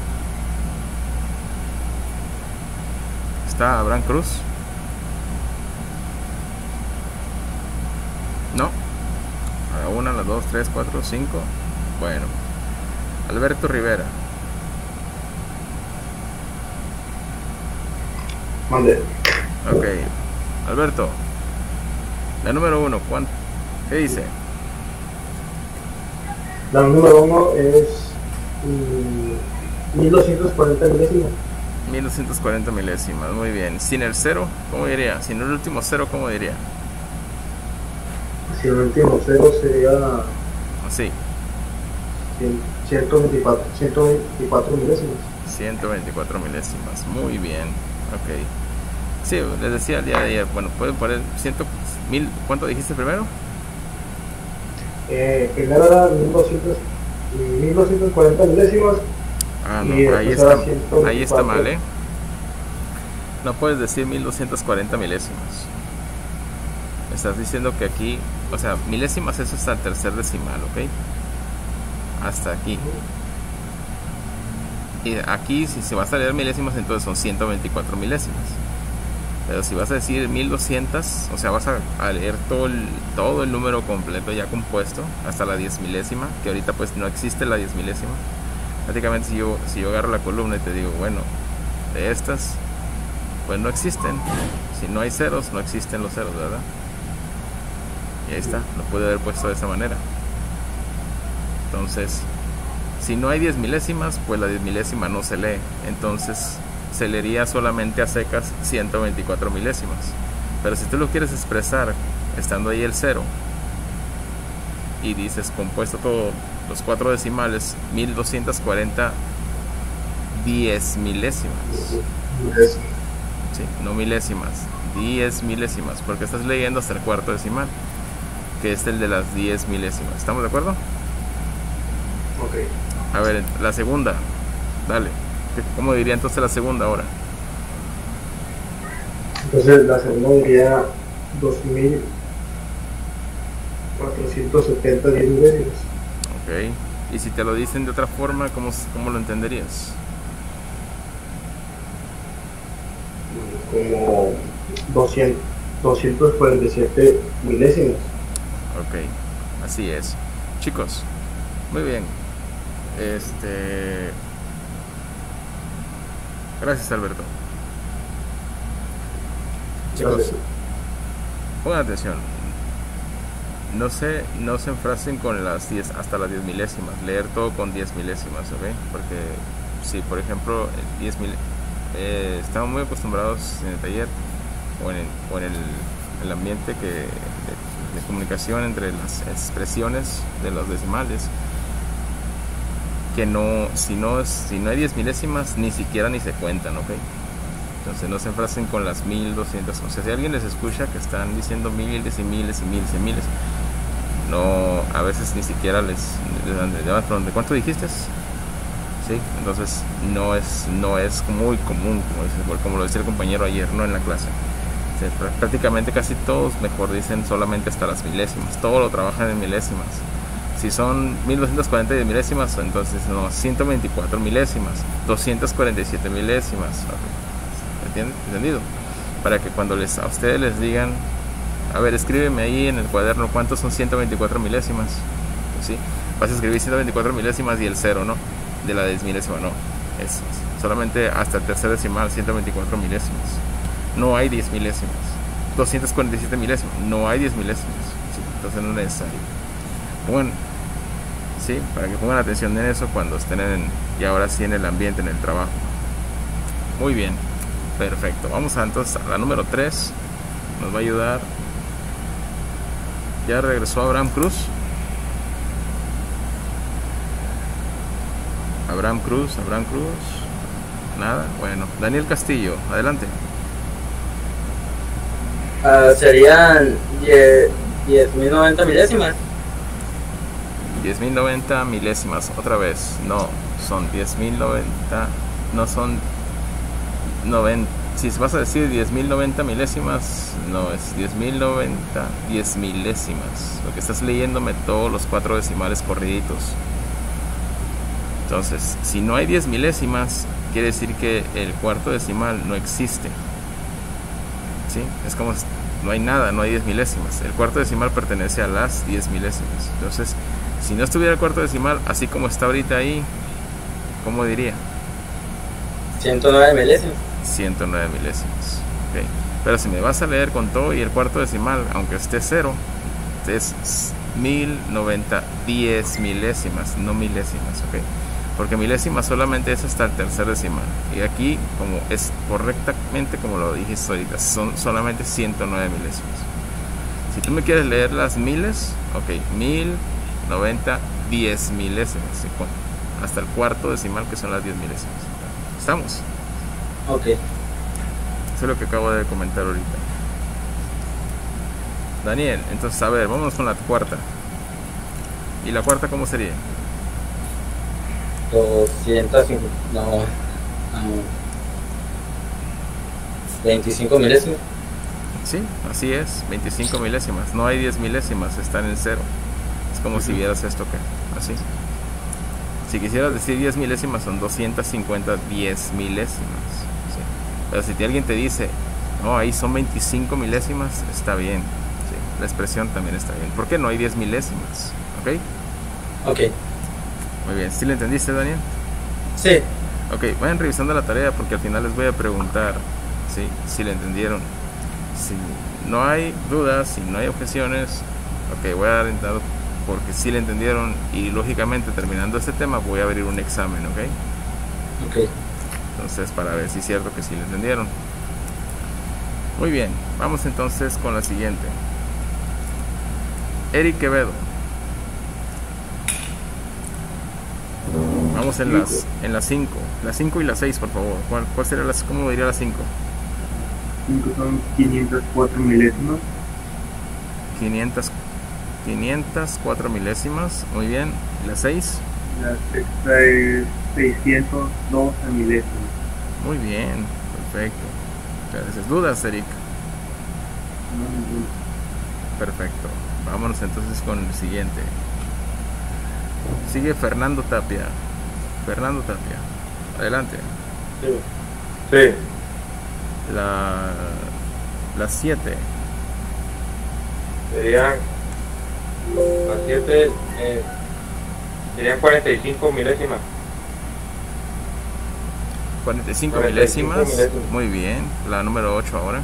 ¿Está Abraham Cruz? No. A la una, a las dos, tres, cuatro, cinco. Bueno. Alberto Rivera. Mande. Ok. Alberto. La número uno, ¿cuánto? ¿Qué dice? La número uno es mm, mil doscientos cuarenta milésimas. mil doscientos cuarenta milésimas, muy bien. Sin el cero, ¿cómo diría? Sin el último cero, ¿cómo diría? Si el último cero sería Así. ciento veinticuatro, ciento veinticuatro milésimas. ciento veinticuatro milésimas, muy bien. Ok. Sí, les decía el día de ayer, bueno, pueden poner cien, mil, ¿cuánto dijiste primero? Eh, primero era mil doscientos, mil doscientos cuarenta milésimas. Ah, no, y ahí después está, era ciento veinticuatro. ahí está mal, ¿eh? No puedes decir mil doscientos cuarenta milésimas. Estás diciendo que aquí, o sea, milésimas eso es al tercer decimal, ¿ok? Hasta aquí. Y aquí, si se vas a leer milésimas, entonces son ciento veinticuatro milésimas. Pero si vas a decir mil doscientos, o sea, vas a, a leer todo el, todo el número completo ya compuesto, hasta la diez milésima, que ahorita pues no existe la diez milésima. Prácticamente si yo, si yo agarro la columna y te digo, bueno, de estas, pues no existen. Si no hay ceros, no existen los ceros, ¿verdad? Y ahí está, lo pude haber puesto de esa manera. Entonces, si no hay diez milésimas, pues la diez milésima no se lee. Entonces se leería solamente a secas ciento veinticuatro milésimas. Pero si tú lo quieres expresar estando ahí el cero y dices compuesto todo los cuatro decimales, mil doscientos cuarenta diez milésimas. Sí, no milésimas, diez milésimas, porque estás leyendo hasta el cuarto decimal, que es el de las diez milésimas. ¿Estamos de acuerdo? Ok. A ver, la segunda, dale. ¿Cómo diría entonces la segunda ahora? Entonces la segunda diría dos mil cuatrocientos setenta diez milésimas. Ok. Y si te lo dicen de otra forma, ¿cómo, cómo lo entenderías? Como doscientos, doscientos cuarenta y siete milésimas. Ok, así es. Chicos, muy bien. Este... Gracias, Alberto. Chicos, Gracias. pongan atención. No se, no se enfrasquen con las diez, hasta las diez milésimas. Leer todo con diez milésimas, ¿ok? Porque si por ejemplo diez mil, eh, estamos muy acostumbrados en el taller o en el, o en el, el ambiente que, de, de comunicación entre las expresiones de los decimales, que no, si no, es, si no hay diez milésimas, ni siquiera ni se cuentan, ¿ok? Entonces no se enfrasquen con las mil doscientas. O sea, si alguien les escucha que están diciendo miles y miles y miles y miles, no, a veces ni siquiera les, les dan, les dan, ¿de cuánto dijiste? Sí, entonces no es, no es muy común, como, dice, como lo decía el compañero ayer, no en la clase. O sea, prácticamente casi todos mejor dicen solamente hasta las milésimas, todo lo trabajan en milésimas. Si son mil doscientas cuarenta milésimas, entonces no, ciento veinticuatro milésimas, doscientas cuarenta y siete milésimas. ¿Entienden? ¿Entendido? Para que cuando les, a ustedes les digan, a ver, escríbeme ahí en el cuaderno cuántos son ciento veinticuatro milésimas, ¿sí? Vas a escribir ciento veinticuatro milésimas y el cero, ¿no? De la diez milésima, no. Es solamente hasta el tercer decimal, ciento veinticuatro milésimas. No hay diez milésimas. doscientas cuarenta y siete milésimas, no hay diez milésimas. ¿Sí? Entonces no es necesario. Bueno, sí, para que pongan atención en eso cuando estén en, y ahora sí en el ambiente, en el trabajo. Muy bien, perfecto. Vamos a, entonces a la número tres. Nos va a ayudar. Ya regresó Abraham Cruz. Abraham Cruz, Abraham Cruz. Nada, bueno. Daniel Castillo, adelante. Uh, serían diez mil noventa milésimas. diez mil noventa milésimas, otra vez. No, son diez mil noventa. No son noventa. Si vas a decir diez mil noventa milésimas, no, es diez mil noventa, diez milésimas. Lo que estás leyéndome todos los cuatro decimales corriditos. Entonces, si no hay diez milésimas, quiere decir que el cuarto decimal no existe. ¿Sí? Es como no hay nada, no hay diez milésimas. El cuarto decimal pertenece a las diez milésimas. Entonces, si no estuviera el cuarto decimal, así como está ahorita ahí, ¿cómo diría? ciento nueve milésimas. ciento nueve milésimas. Okay. Pero si me vas a leer con todo y el cuarto decimal, aunque esté cero, es mil noventa, diez milésimas, no milésimas, ¿ok? Porque milésimas solamente es hasta el tercer decimal. Y aquí, como es correctamente como lo dijiste ahorita, son solamente ciento nueve milésimas. Si tú me quieres leer las miles, ok, mil noventa, diez milésimas, ¿sí? Hasta el cuarto decimal, que son las diez milésimas. ¿Estamos? Ok. Eso es lo que acabo de comentar ahorita. Daniel, entonces a ver, vamos con la cuarta. ¿Y la cuarta cómo sería? doscientos cincuenta, no, no, veinticinco milésimas. Sí, así es, veinticinco milésimas. No hay diez milésimas, están en cero. Es como uh-huh. si vieras esto que, así. Si quisieras decir diez milésimas, son doscientos cincuenta diez milésimas. ¿Sí? Pero si alguien te dice, no, ahí son veinticinco milésimas, está bien. ¿Sí? La expresión también está bien. ¿Por qué no hay diez milésimas? ¿Ok? Ok. Muy bien. ¿Sí le entendiste, Daniel? Sí. Ok, vayan revisando la tarea porque al final les voy a preguntar, ¿sí? Si le entendieron. Si no hay dudas, si no hay objeciones, ok, voy a dar entrado porque sí le entendieron y lógicamente terminando este tema voy a abrir un examen, ¿ok? Ok. Entonces para ver si es cierto que sí le entendieron. Muy bien, vamos entonces con la siguiente. Eric Quevedo. Vamos en las en las cinco, las cinco y las seis, por favor. ¿Cuál, cuál sería las, cómo diría las cinco? cinco son quinientas cuatro milésimas. quinientas, quinientas cuatro milésimas, muy bien. ¿Y la seis? La sexta es seiscientos doce milésimas. Muy bien, perfecto. Gracias. ¿Dudas, Eric? No, ninguna. Perfecto. Vámonos entonces con el siguiente. Sigue Fernando Tapia. Fernando Tapia. Adelante. Sí. Sí. La las siete. Serían las siete, eh, serían cuarenta y cinco milésimas. cuarenta y cinco cuarenta y cinco milésimas. milésimas. Muy bien. La número ocho ahora.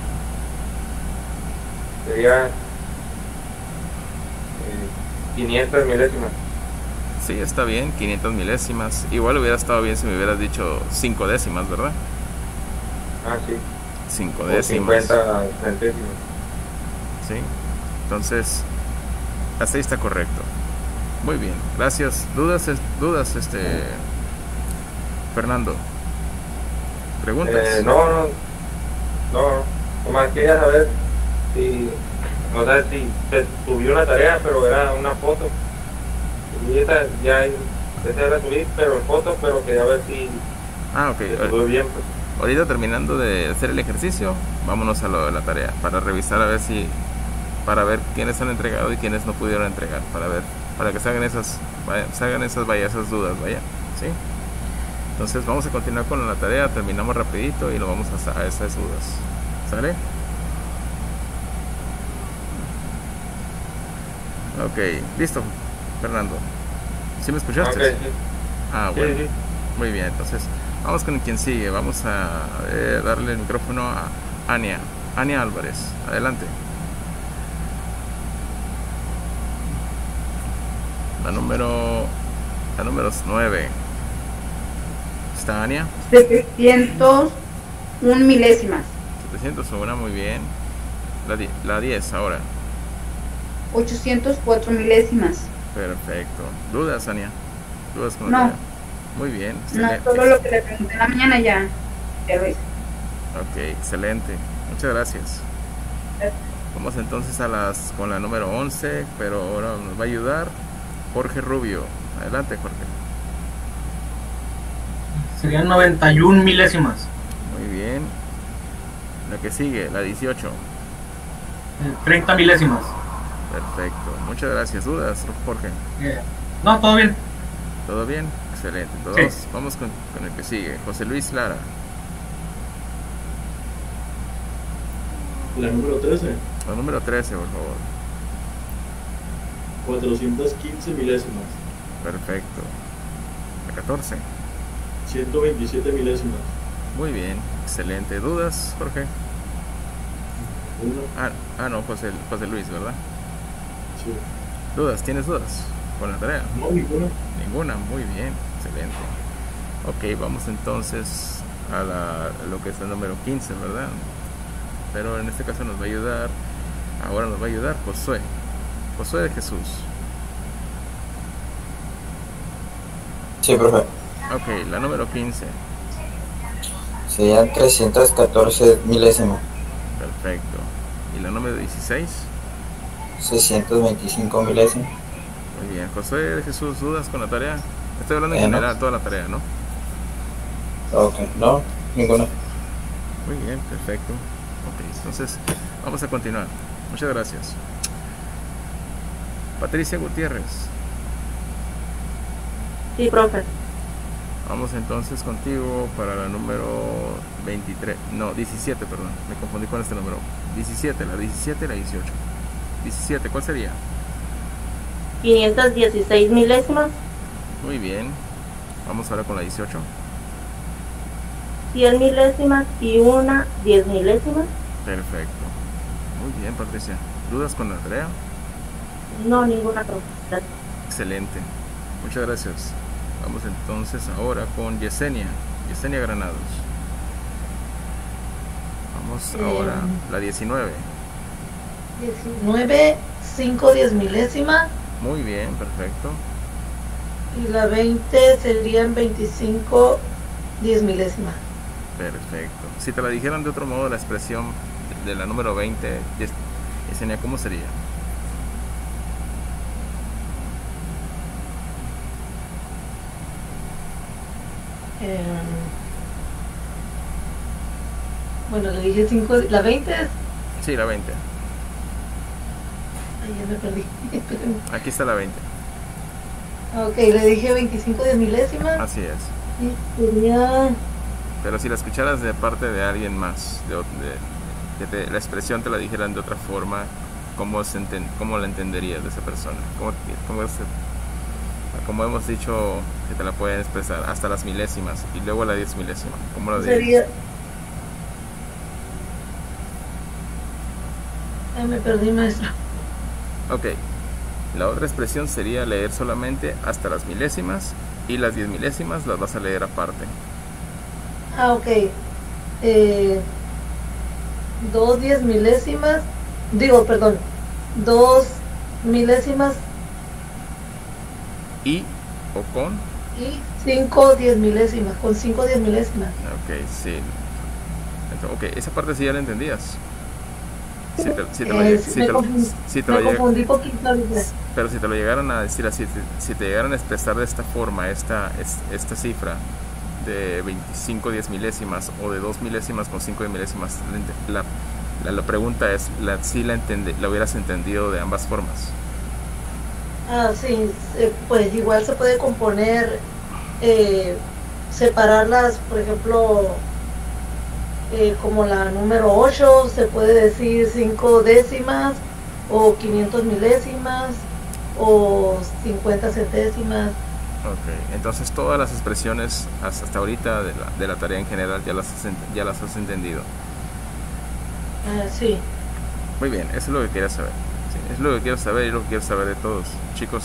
Serían eh, quinientas milésimas. sí, está bien, quinientas milésimas. Igual hubiera estado bien si me hubieras dicho cinco décimas, ¿verdad? Ah, sí. cinco O décimas. cincuenta centésimos. Sí. Entonces, hasta ahí está correcto. Muy bien, gracias. ¿Dudas, es- dudas este Fernando? ¿Preguntas? Eh, no, no, no, nomás quería saber si, o sea, si se subió una tarea, pero era una foto. Y esa ya, esa era subir, pero foto, pero quería ver si Ah, ok. se subió bien, pues. Ahorita terminando de hacer el ejercicio, vámonos a lo de la tarea para revisar a ver si, para ver quiénes han entregado y quiénes no pudieron entregar, para ver, para que se hagan esas, vaya, se hagan esas, vaya, esas dudas, vaya, ¿sí? Entonces vamos a continuar con la tarea, terminamos rapidito y nos vamos a, a esas dudas, ¿sale? Ok, listo, Fernando. ¿Sí me escuchaste? Ok, sí. Ah, Sí, bueno. sí. Muy bien, entonces vamos con quien sigue. Vamos a eh, darle el micrófono a Ania. Ania Álvarez, adelante. La número, la número nueve. ¿Está Ania? setecientos uno milésimas. setecientos uno, muy bien. La, di- la diez ahora. ochocientos cuatro milésimas. Perfecto. ¿Dudas, Ania? ¿Dudas con la No. tarea? Muy bien. No, excelente. solo lo que le pregunté en la mañana ya. Ya lo hice. Ok, excelente. Muchas gracias. Vamos entonces a las con la número once, pero ahora nos va a ayudar Jorge Rubio. Adelante, Jorge. Serían noventa y una milésimas. Muy bien. La que sigue, la dieciocho. eh, treinta milésimas. Perfecto. Muchas gracias. ¿Dudas, Jorge? Eh, no, todo bien. ¿Todo bien? Excelente. Entonces, Sí. vamos con, con el que sigue. José Luis Lara. La número trece, La número trece, por favor. cuatrocientas quince milésimas, Perfecto. La catorce. ciento veintisiete milésimas, Muy bien. Excelente. ¿Dudas, Jorge? uno, Ah, ah no, José, José Luis, ¿verdad? sí. ¿Dudas? ¿Tienes dudas con la tarea? No, ninguna. Ninguna, muy bien, excelente. Ok, vamos entonces a, la, a lo que es el número quince, ¿verdad? Pero en este caso nos va a ayudar, ahora nos va a ayudar Josué, Josué de Jesús. Sí, profe. Ok, la número quince, Serían trescientas catorce milésimas, perfecto. ¿Y la número dieciséis? seiscientos veinticinco milésimas. Muy bien, Josué de Jesús, ¿dudas con la tarea? Estoy hablando en Eh, no. general, toda la tarea, ¿no? Ok, no, ninguna. Muy bien, perfecto. Ok, entonces vamos a continuar. Muchas gracias. Patricia Gutiérrez. Sí, profe. Vamos entonces contigo para la número veintitrés, no, diecisiete, perdón, me confundí con este número. diecisiete, la diecisiete y la dieciocho. diecisiete, ¿cuál sería? quinientas dieciséis milésimas, Muy bien. Vamos ahora con la dieciocho. cien milésimas y una diez milésimas. Perfecto. Muy bien, Patricia. ¿Dudas con la tarea? No, ninguna, profe. Gracias. Excelente. Muchas gracias. Vamos entonces ahora con Yesenia. Yesenia Granados. Vamos Eh, ahora, la diecinueve. diecinueve, cinco diez milésimas. Muy bien, perfecto. Y la veinte serían veinticinco diez milésimas. Perfecto. Si te la dijeran de otro modo, la expresión de, de la número veinte, Yes- Yesenia, ¿cómo sería? Eh, bueno, le dije cinco, la veinte es. Sí, la veinte. Ay, ya me perdí. Espérenme. Aquí está la veinte. Ok, le dije veinticinco diez milésimas. Así es. Y sería. Pero si la escucharas de parte de alguien más, de, ot- de- que te- la expresión te la dijeran de otra forma, ¿cómo, se enten- cómo la entenderías de esa persona? ¿Cómo, cómo, se- como hemos dicho, que te la pueden expresar hasta las milésimas y luego la diez milésima? ¿Cómo lo dirías? Sería. Ay, me perdí, maestro. Ok. La otra expresión sería leer solamente hasta las milésimas y las diez milésimas las vas a leer aparte. Ah, ok. Eh, dos diez milésimas, digo, perdón, dos milésimas Y o con. y cinco diez milésimas, con cinco diez milésimas. Ok, sí. Entonces, ok, esa parte sí ya la entendías. Si te, si te lo, Eh, lleg- si me te lo- confundí, si te me lo lleg- confundí poquito ahorita. pero si te lo llegaron a decir así, si, si te llegaron a expresar de esta forma esta, es- esta cifra de veinticinco diez milésimas o de dos milésimas con cinco diez milésimas, la, la, la pregunta es, la, si la, entende, la hubieras entendido de ambas formas. Ah, sí, eh, pues igual se puede componer, eh, separarlas, por ejemplo, eh, como la número ocho, se puede decir cinco décimas, o quinientos milésimas, o cincuenta centésimas. Ok, entonces todas las expresiones hasta hasta ahorita de la, de la tarea en general ya las has, ent- ya las has entendido. Ah, sí. Muy bien, eso es lo que quería saber. Sí, es lo que quiero saber y lo que quiero saber de todos. Chicos,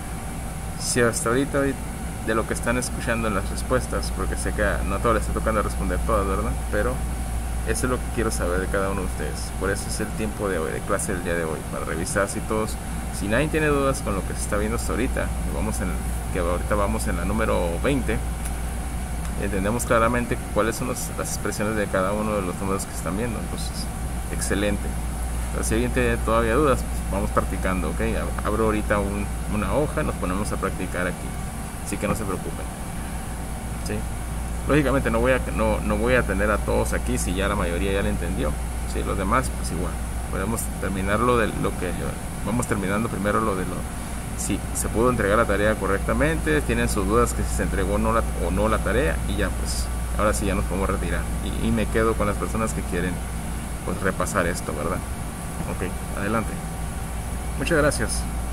si hasta ahorita de lo que están escuchando en las respuestas, porque sé que no a todos les está tocando responder todas, ¿verdad? Pero eso es lo que quiero saber de cada uno de ustedes. Por eso es el tiempo de hoy, de clase del día de hoy, para revisar si todos, si nadie tiene dudas con lo que se está viendo hasta ahorita, que, vamos en, que ahorita vamos en la número veinte, entendemos claramente cuáles son los- las expresiones de cada uno de los números que están viendo. Entonces, excelente. Pero si alguien tiene todavía dudas, pues vamos practicando, ¿ok? Ab- Abro ahorita un- una hoja, nos ponemos a practicar aquí. Así que no se preocupen. ¿Sí? Lógicamente no voy a no, no voy a tener a todos aquí si ya la mayoría ya lo entendió. ¿Sí? Los demás, pues igual. Podemos terminar lo de lo que vamos terminando primero lo de lo si se pudo entregar la tarea correctamente, tienen sus dudas que si se entregó o no la, o no la tarea, y ya pues ahora sí ya nos podemos retirar y, y me quedo con las personas que quieren pues repasar esto, ¿verdad? Ok, adelante. Muchas gracias.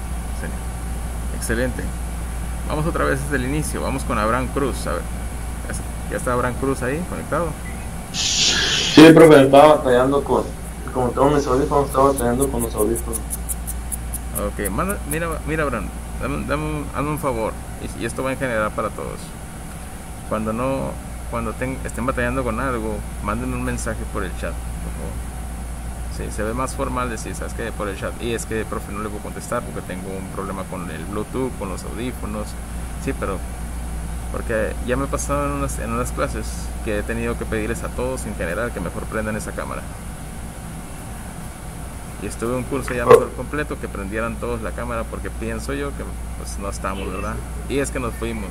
Sí. Excelente. Vamos otra vez desde el inicio. Vamos con Abraham Cruz. A ver, ¿ya está Abraham Cruz ahí conectado? Sí, profe, estaba batallando con, como tengo mis audífonos, estaba batallando con los audífonos. Ok, manda, mira, mira Abraham, dame, dame un, hazme un favor, y, y esto va en general para todos. Cuando no, cuando ten, estén batallando con algo, manden un mensaje por el chat, por favor. Sí, se ve más formal decir, ¿sabes qué? Por el chat. Y es que, profe, no le puedo contestar porque tengo un problema con el Bluetooth, con los audífonos. Sí, pero porque ya me ha pasado en unas, en unas clases que he tenido que pedirles a todos en general que mejor prendan esa cámara. Y estuve un curso ya mejor completo que prendieran todos la cámara porque pienso yo que pues no estamos, ¿verdad? Y es que nos fuimos.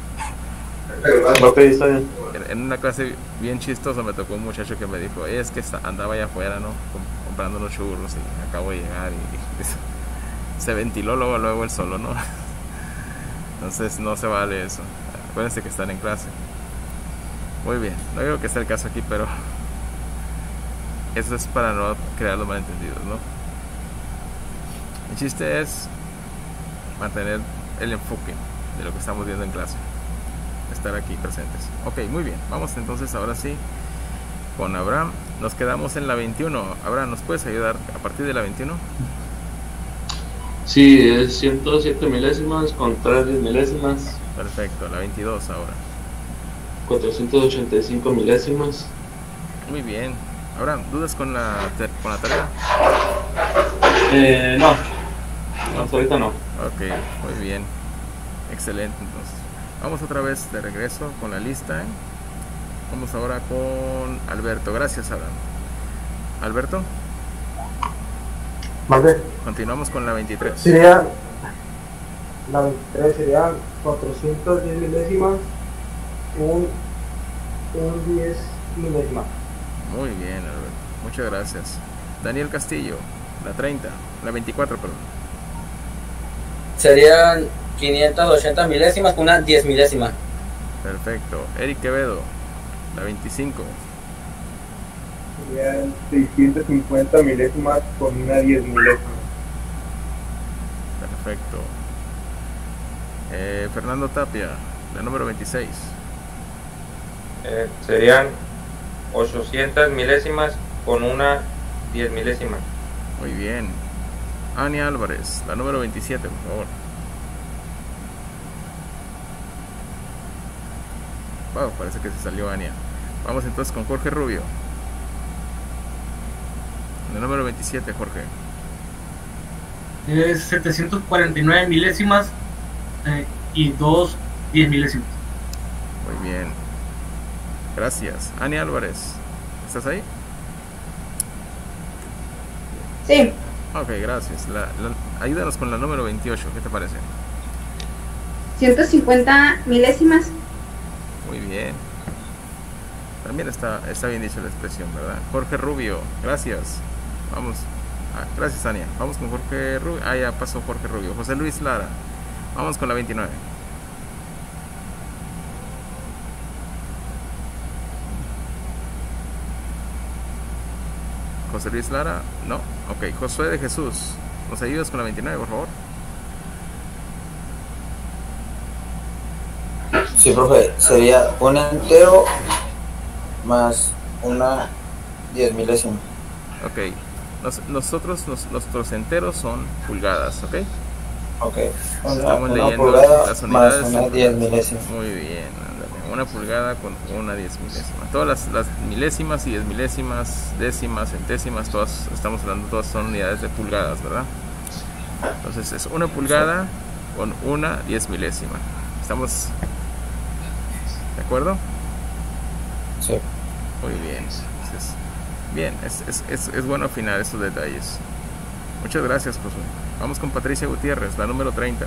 Ok, está bien. En, en una clase bien chistosa me tocó un muchacho que me dijo, es que está, andaba allá afuera, ¿no? Com- comprando unos churros y acabo de llegar y, y se ventiló luego, luego él solo, ¿no? Entonces no se vale eso. Acuérdense que están en clase. Muy bien, no creo que sea el caso aquí, pero eso es para no crear los malentendidos, ¿no? El chiste es mantener el enfoque de lo que estamos viendo en clase, estar aquí presentes. Ok, muy bien, vamos entonces ahora sí con Abraham. Nos quedamos en la veintiuno. Abraham, ¿nos puedes ayudar a partir de la veintiuno? Sí, es ciento siete milésimas con tres milésimas, Perfecto, la veintidós ahora. cuatrocientos ochenta y cinco milésimas. Muy bien. Abraham, ¿dudas con la, te- con la tarea? Eh, no, no, hasta ahorita no. Ok, muy bien. Excelente, entonces. Vamos otra vez de regreso con la lista, ¿eh? Vamos ahora con Alberto. Gracias, Abraham. Alberto, Vale. continuamos con la veintitrés. Sería, la veintitrés sería cuatrocientos diez milésimas, un, un diez milésimas. Muy bien, Alberto. Muchas gracias. Daniel Castillo, la treinta, la veinticuatro, perdón. Serían quinientas ochenta milésimas con una diez milésima. Perfecto. Eric Quevedo, la veinticinco. Serían seiscientos cincuenta milésimas con una diez milésima. Perfecto. Eh, Fernando Tapia, la número veintiséis. Eh, serían ochocientas milésimas con una diez milésima. Muy bien. Ania Álvarez, la número veintisiete, por favor. Wow, parece que se salió Ania. Vamos entonces con Jorge Rubio. La número veintisiete, Jorge. Es setecientos cuarenta y nueve milésimas eh, y dos diez milésimas. Muy bien. Gracias. Ania Álvarez, ¿estás ahí? Sí. Ok, gracias. La, la, ayúdanos con la número veintiocho, ¿qué te parece? ciento cincuenta milésimas. Muy bien. También está, está bien dicho la expresión, ¿verdad? Jorge Rubio, gracias. Vamos. Ah, gracias, Ania. Vamos con Jorge Rubio. Ah, ya pasó Jorge Rubio. José Luis Lara. Vamos con la veintinueve. José Luis Lara, no. Ok, Josué de Jesús. ¿Nos ayudas con la veintinueve, por favor? Sí, profe, sería un entero más una diez milésima. Ok, Nos, nosotros, nos, nuestros enteros son pulgadas, ¿ok? Ok, una, estamos una leyendo pulgada las unidades. más una diez milésima. Muy bien, ándale. Una pulgada con una diez milésima. Todas las, las milésimas y diez milésimas, décimas, centésimas, todas estamos hablando, todas son unidades de pulgadas, ¿verdad? Entonces es una pulgada con una diez milésima. ¿Estamos de acuerdo? Sí. Muy bien. Entonces, bien, es, es, es, es bueno afinar estos detalles. Muchas gracias, Josué. Vamos con Patricia Gutiérrez, la número treinta.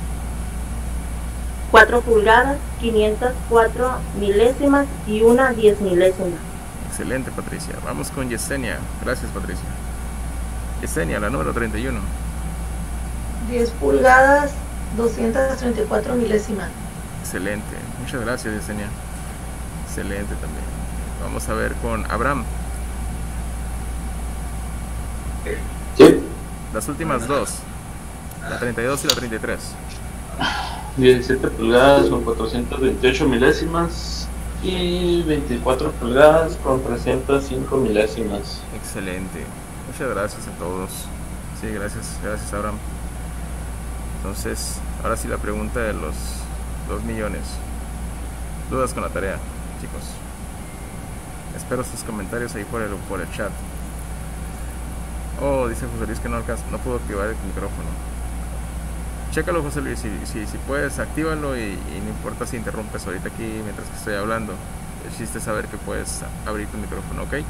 cuatro pulgadas, quinientas cuatro milésimas y una diez milésima. Excelente, Patricia. Vamos con Yesenia. Gracias, Patricia. Yesenia, la número treinta y uno. diez pulgadas, doscientas treinta y cuatro milésimas. Excelente. Muchas gracias, Yesenia. Excelente también. Vamos a ver con Abraham. Sí. Las últimas dos. La treinta y dos y la treinta y tres. diecisiete pulgadas con cuatrocientas veintiocho milésimas y veinticuatro pulgadas con trescientas cinco milésimas. Excelente. Muchas gracias a todos. Sí, gracias, gracias, Abraham. Entonces, ahora sí la pregunta de los dos millones. ¿Dudas con la tarea, chicos? Espero sus comentarios ahí por el, por el chat. Oh, dice José Luis que no alcanza, no pudo activar el micrófono. Chécalo, José Luis, si, si, si puedes, actívalo y, y no importa si interrumpes ahorita aquí mientras que estoy hablando. El chiste es saber que puedes abrir tu micrófono, ¿ok?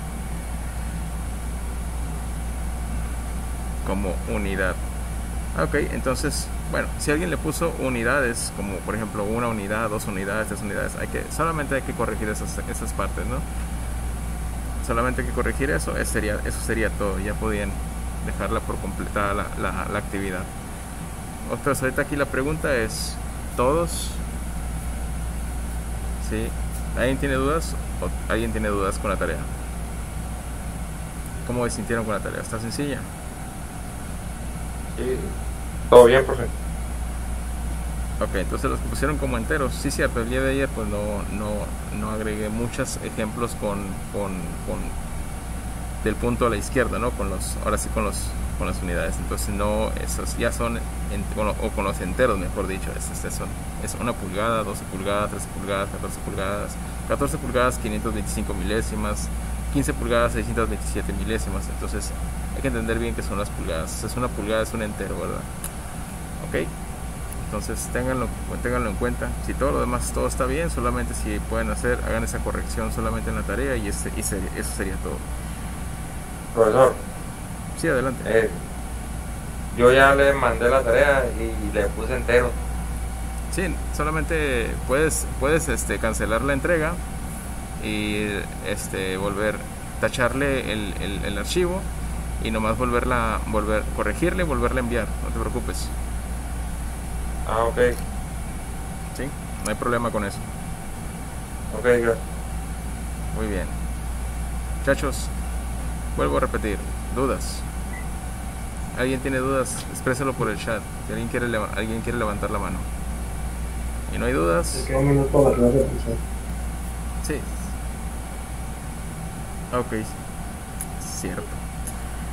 Como unidad. Ok, entonces, bueno, si alguien le puso unidades, como por ejemplo una unidad, dos unidades, tres unidades, hay que, solamente hay que corregir esas, esas partes, ¿no? Solamente hay que corregir eso, eso sería, eso sería todo, ya podían dejarla por completada la, la, la actividad. Entonces ahorita aquí la pregunta es, ¿todos? ¿Sí? ¿Alguien tiene dudas? ¿O alguien tiene dudas con la tarea? ¿Cómo se sintieron con la tarea? ¿Está sencilla? Sí, todo bien, profe. Ok, entonces los que pusieron como enteros, sí, cierto, el día de ayer pues no, no, no agregué muchos ejemplos con, con, con del punto a la izquierda, ¿no? Con los, ahora sí con los, con las unidades, entonces no, esos ya son, en, o con los enteros, mejor dicho, es, es, son, es una pulgada, doce pulgadas, trece pulgadas, catorce pulgadas, catorce pulgadas, quinientas veinticinco milésimas, quince pulgadas, seiscientas veintisiete milésimas, entonces hay que entender bien qué son las pulgadas, es una pulgada, es un entero, ¿verdad? Ok. Entonces ténganlo, ténganlo en cuenta. Si todo lo demás todo está bien, solamente si pueden hacer, hagan esa corrección solamente en la tarea y, ese, y sería, eso sería todo. Profesor. Sí, adelante. Eh, yo ya le mandé la tarea y le puse entero. Sí, solamente puedes, puedes este, cancelar la entrega y este, volver, tacharle el, el, el archivo y nomás volverla, volver, corregirle y volverla a enviar. No te preocupes. Ah, ok. Sí, no hay problema con eso. Ok, gracias. Muy bien. Muchachos, vuelvo a repetir, dudas. ¿Alguien tiene dudas? Exprésalo por el chat. Si alguien quiere, alguien quiere levantar la mano. Y no hay dudas. Queda un minuto la clase, profesor. Sí. Ok, cierto.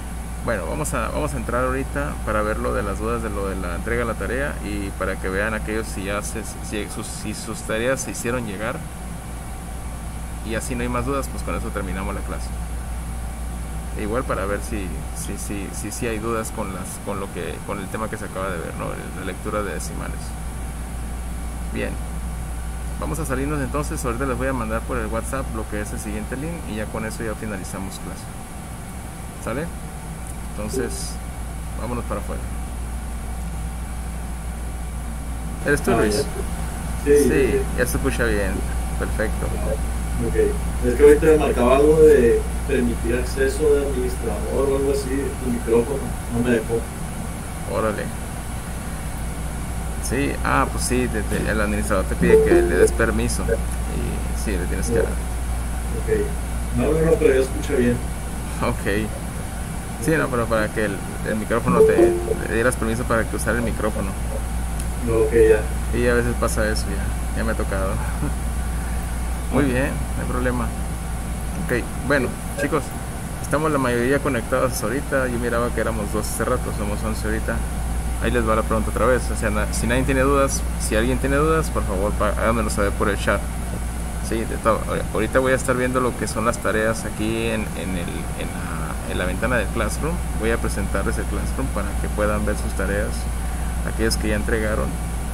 bueno, vamos a, vamos a entrar ahorita para ver lo de las dudas de lo de la entrega de la tarea y para que vean aquellos si ya se, si, sus, si sus tareas se hicieron llegar y así no hay más dudas, pues con eso terminamos la clase. E igual para ver si si, si, si, si hay dudas con, las, con, lo que, con el tema que se acaba de ver, ¿no? La lectura de decimales. Bien. Vamos a salirnos entonces, ahorita les voy a mandar por el WhatsApp lo que es el siguiente link y ya con eso ya finalizamos clase. ¿Sale? Entonces, vámonos para afuera. ¿Eres tú, Luis? Sí, sí, sí, ya se escucha bien. Perfecto. Ok. Es que ahorita me marcaba algo de permitir acceso de administrador o algo así, tu micrófono, no me dejó. Órale. Sí, ah, pues sí, te, te, el administrador te pide que le des permiso y sí, le tienes que dar. Ok. No, no, no, pero ya escucha bien. Ok. Sí, no, pero para que el, el micrófono te, le dieras permiso para que usara el micrófono. Ok, ya. Y a veces pasa eso, ya, ya me ha tocado. Muy bien, no hay problema. Ok, bueno, chicos, estamos la mayoría conectados ahorita. Yo miraba que éramos dos hace rato, somos once ahorita. Ahí les va la pregunta otra vez. O sea, na, si nadie tiene dudas, si alguien tiene dudas, por favor, háganmelo saber por el chat. Sí, de todo. Ahorita voy a estar viendo lo que son las tareas aquí en, en, el, en, la, en la ventana del Classroom. Voy a presentarles el Classroom para que puedan ver sus tareas, aquellas que ya entregaron,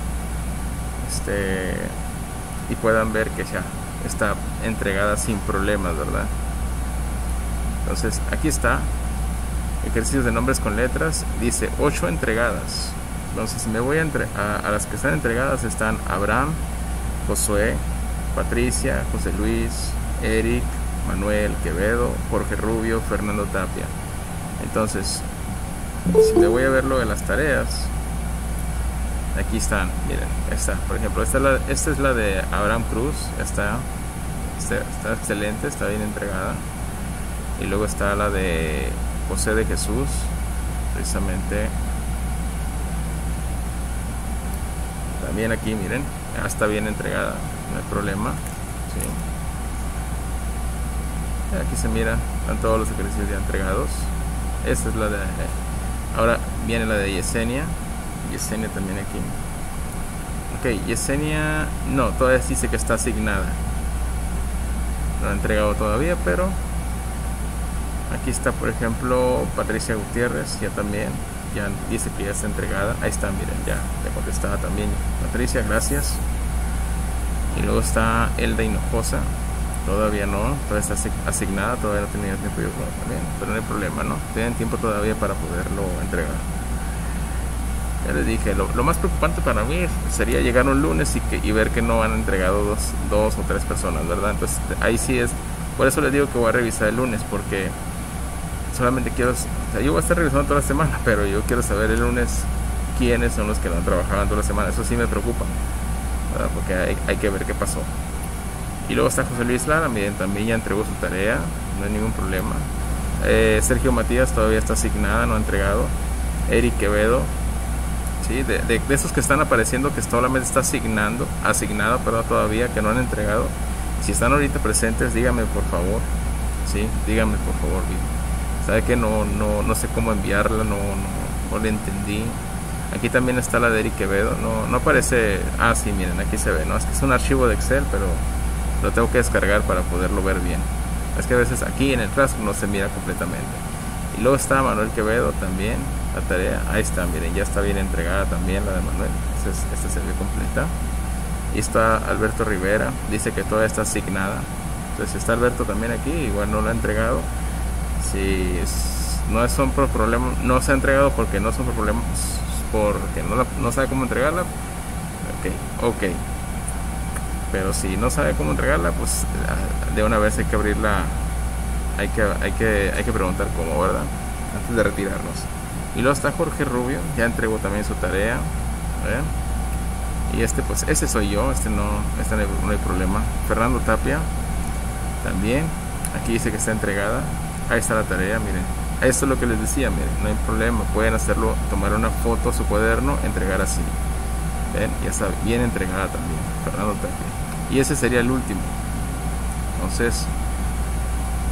este, y puedan ver que ya está entregada sin problemas, ¿verdad? Entonces, aquí está. Ejercicios de nombres con letras. Dice ocho entregadas. Entonces, si me voy a, entre, a, a las que están entregadas, están Abraham, Josué, Patricia, José Luis, Eric, Manuel, Quevedo, Jorge Rubio, Fernando Tapia. Entonces, si me voy a ver lo de las tareas, aquí están, miren, esta, por ejemplo, esta es la, esta es la de Abraham Cruz, está, está, está excelente, está bien entregada. Y luego está la de José de Jesús, precisamente. También aquí, miren, ya está bien entregada, no hay problema. ¿Sí? Aquí se mira, están todos los ejercicios ya entregados. Esta es la de, ahora viene la de Yesenia. Yesenia también aquí. Ok, Yesenia, no, todavía dice que está asignada. No ha entregado todavía, pero aquí está, por ejemplo, Patricia Gutiérrez, ya también, ya dice que ya está entregada. Ahí está, miren, ya, ya contestada también Patricia, gracias. Y luego está Elda Hinojosa, todavía no, todavía está asignada, todavía no tenía tiempo yo también, pero no hay problema, ¿no? Tienen tiempo todavía para poderlo entregar. Ya les dije, lo, lo más preocupante para mí sería llegar un lunes y, que, y ver que no han entregado dos, dos o tres personas, ¿verdad? Entonces ahí sí es, por eso les digo que voy a revisar el lunes, porque solamente quiero, o sea, yo voy a estar revisando toda la semana, pero yo quiero saber el lunes quiénes son los que no han trabajado toda la semana. Eso sí me preocupa, ¿verdad? Porque hay, hay que ver qué pasó. Y luego está José Luis Lara, miren, también ya entregó su tarea, no hay ningún problema. eh, Sergio Matías todavía está asignada, no ha entregado. Eric Quevedo, ¿sí? de, de, de esos que están apareciendo que solamente está asignando, asignado, pero todavía que no han entregado. Si están ahorita presentes, díganme por favor, ¿sí? Díganme por favor. Sabe que no, no, no sé cómo enviarla, no, no, no le entendí. Aquí también está la de Eric Quevedo, no, no aparece. Ah, sí, miren, aquí se ve, no, es que es un archivo de Excel, pero lo tengo que descargar para poderlo ver bien. Es que a veces aquí en el Classroom no se mira completamente. Y luego está Manuel Quevedo también, la tarea, ahí está, miren, ya está bien entregada también la de Manuel. Esta, esta se ve completa. Y está Alberto Rivera, dice que todavía está asignada. Entonces está Alberto también aquí, igual no lo ha entregado. Si es, no son por problemas, no se ha entregado porque no son por problemas, porque no, la, no sabe cómo entregarla. Ok, ok. Pero si no sabe cómo entregarla, pues de una vez hay que abrirla, hay que, hay que, hay que preguntar cómo, ¿verdad? Antes de retirarnos. Y luego está Jorge Rubio, ya entregó también su tarea, ¿verdad? Y este, pues, ese soy yo, este no, este no hay, no hay problema. Fernando Tapia, también, aquí dice que está entregada. Ahí está la tarea, miren. Esto es lo que les decía, miren, no hay problema. Pueden hacerlo, tomar una foto a su cuaderno, entregar así. ¿Ven? Ya está bien entregada también, Fernando Tapia. Y ese sería el último. Entonces,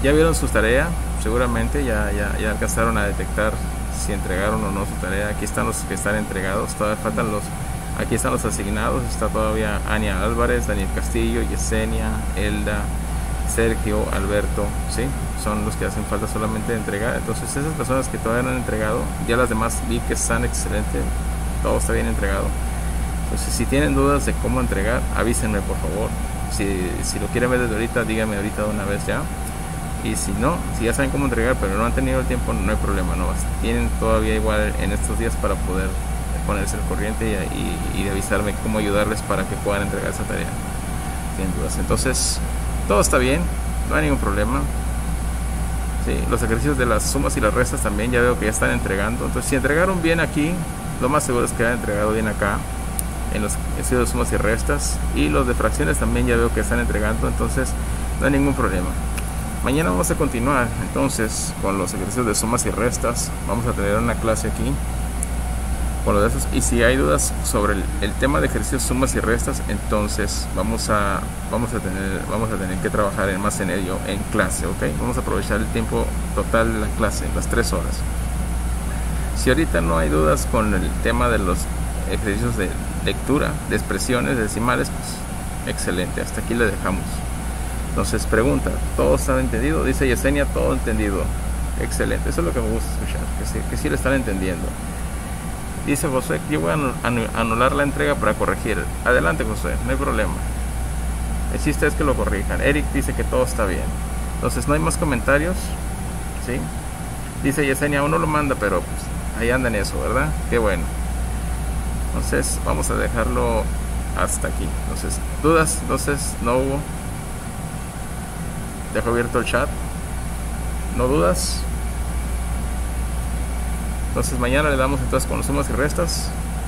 ya vieron su tarea, seguramente ya, ya, ya alcanzaron a detectar si entregaron o no su tarea. Aquí están los que están entregados, todavía faltan los, aquí están los asignados, está todavía Ania Álvarez, Daniel Castillo, Yesenia, Elda, Sergio, Alberto, ¿sí? Son los que hacen falta solamente de entregar. Entonces esas personas que todavía no han entregado, ya las demás vi que están excelentes, todo está bien entregado. Entonces si tienen dudas de cómo entregar, avísenme por favor. Si, si lo quieren ver desde ahorita, díganme ahorita de una vez ya. Y si no, si ya saben cómo entregar pero no han tenido el tiempo, no hay problema, no tienen todavía igual en estos días para poder ponerse al corriente y, y, y avisarme cómo ayudarles para que puedan entregar esa tarea sin dudas. Entonces todo está bien, no hay ningún problema. Sí, los ejercicios de las sumas y las restas también ya veo que ya están entregando. Entonces si entregaron bien aquí, lo más seguro es que hayan entregado bien acá en los ejercicios de sumas y restas, y los de fracciones también ya veo que están entregando. Entonces no hay ningún problema. Mañana vamos a continuar entonces con los ejercicios de sumas y restas. Vamos a tener una clase aquí con los de esos, y si hay dudas sobre el, el tema de ejercicios sumas y restas, entonces vamos a vamos a tener vamos a tener que trabajar en más en ello en clase, ¿ok? Vamos a aprovechar el tiempo total de la clase, las tres horas. Si ahorita no hay dudas con el tema de los ejercicios de lectura, de expresiones, de decimales, pues excelente, hasta aquí le dejamos. Entonces pregunta, ¿todo está entendido? Dice Yesenia, todo entendido. Excelente, eso es lo que me gusta escuchar, que sí, que sí lo están entendiendo. Dice José, yo voy a anular la entrega para corregir. Adelante José, no hay problema. El chiste es que lo corrijan. Eric dice que todo está bien. Entonces no hay más comentarios, ¿sí? Dice Yesenia, uno lo manda, pero pues, ahí anda en eso, ¿verdad? Qué bueno. Entonces vamos a dejarlo hasta aquí. Entonces, ¿dudas? Entonces no hubo. Dejo abierto el chat. ¿No dudas? Entonces mañana le damos entonces con las sumas y restas.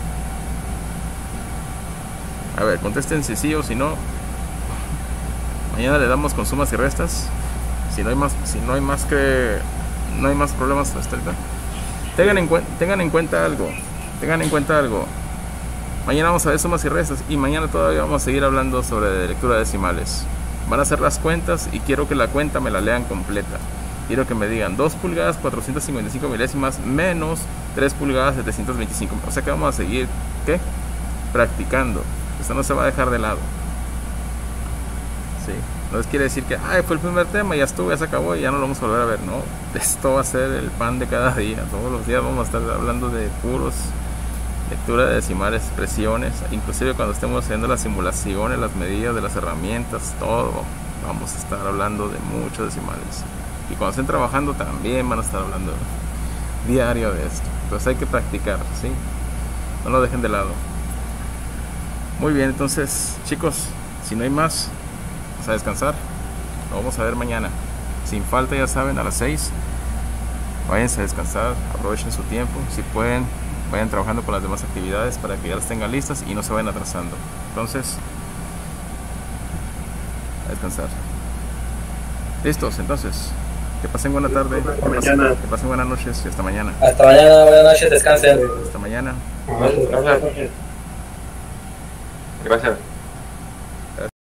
A ver, contesten si sí o si no. Mañana le damos con sumas y restas. Si no hay más, si no hay más que no hay más problemas hasta ahorita. Tengan en cuenta, tengan en cuenta algo. Tengan en cuenta algo. Mañana vamos a ver sumas y restas, y mañana todavía vamos a seguir hablando sobre lectura de decimales. Van a hacer las cuentas y quiero que la cuenta me la lean completa. Quiero que me digan dos pulgadas cuatrocientos cincuenta y cinco milésimas menos tres pulgadas setecientos veinticinco. O sea que vamos a seguir, ¿qué? Practicando. Esto no se va a dejar de lado. Sí. No les quiere decir que, ay, fue el primer tema, ya estuvo, ya se acabó y ya no lo vamos a volver a ver. No, esto va a ser el pan de cada día. Todos los días vamos a estar hablando de puros lectura de decimales, expresiones, inclusive cuando estemos haciendo las simulaciones, las medidas de las herramientas, todo, vamos a estar hablando de muchos decimales. Y cuando estén trabajando también van a estar hablando diario de esto. Entonces hay que practicar, ¿sí? No lo dejen de lado. Muy bien, entonces chicos, si no hay más, vamos a descansar. Lo vamos a ver mañana. Sin falta, ya saben, a las seis. Váyanse a descansar, aprovechen su tiempo. Si pueden, vayan trabajando con las demás actividades para que ya las tengan listas y no se vayan atrasando. Entonces, a descansar. Listos, entonces. Que pasen buena tarde. Hasta Que pasen, mañana. que pasen buenas noches y hasta mañana. Hasta mañana, buenas noches, descansen. Hasta mañana. Gracias. Gracias.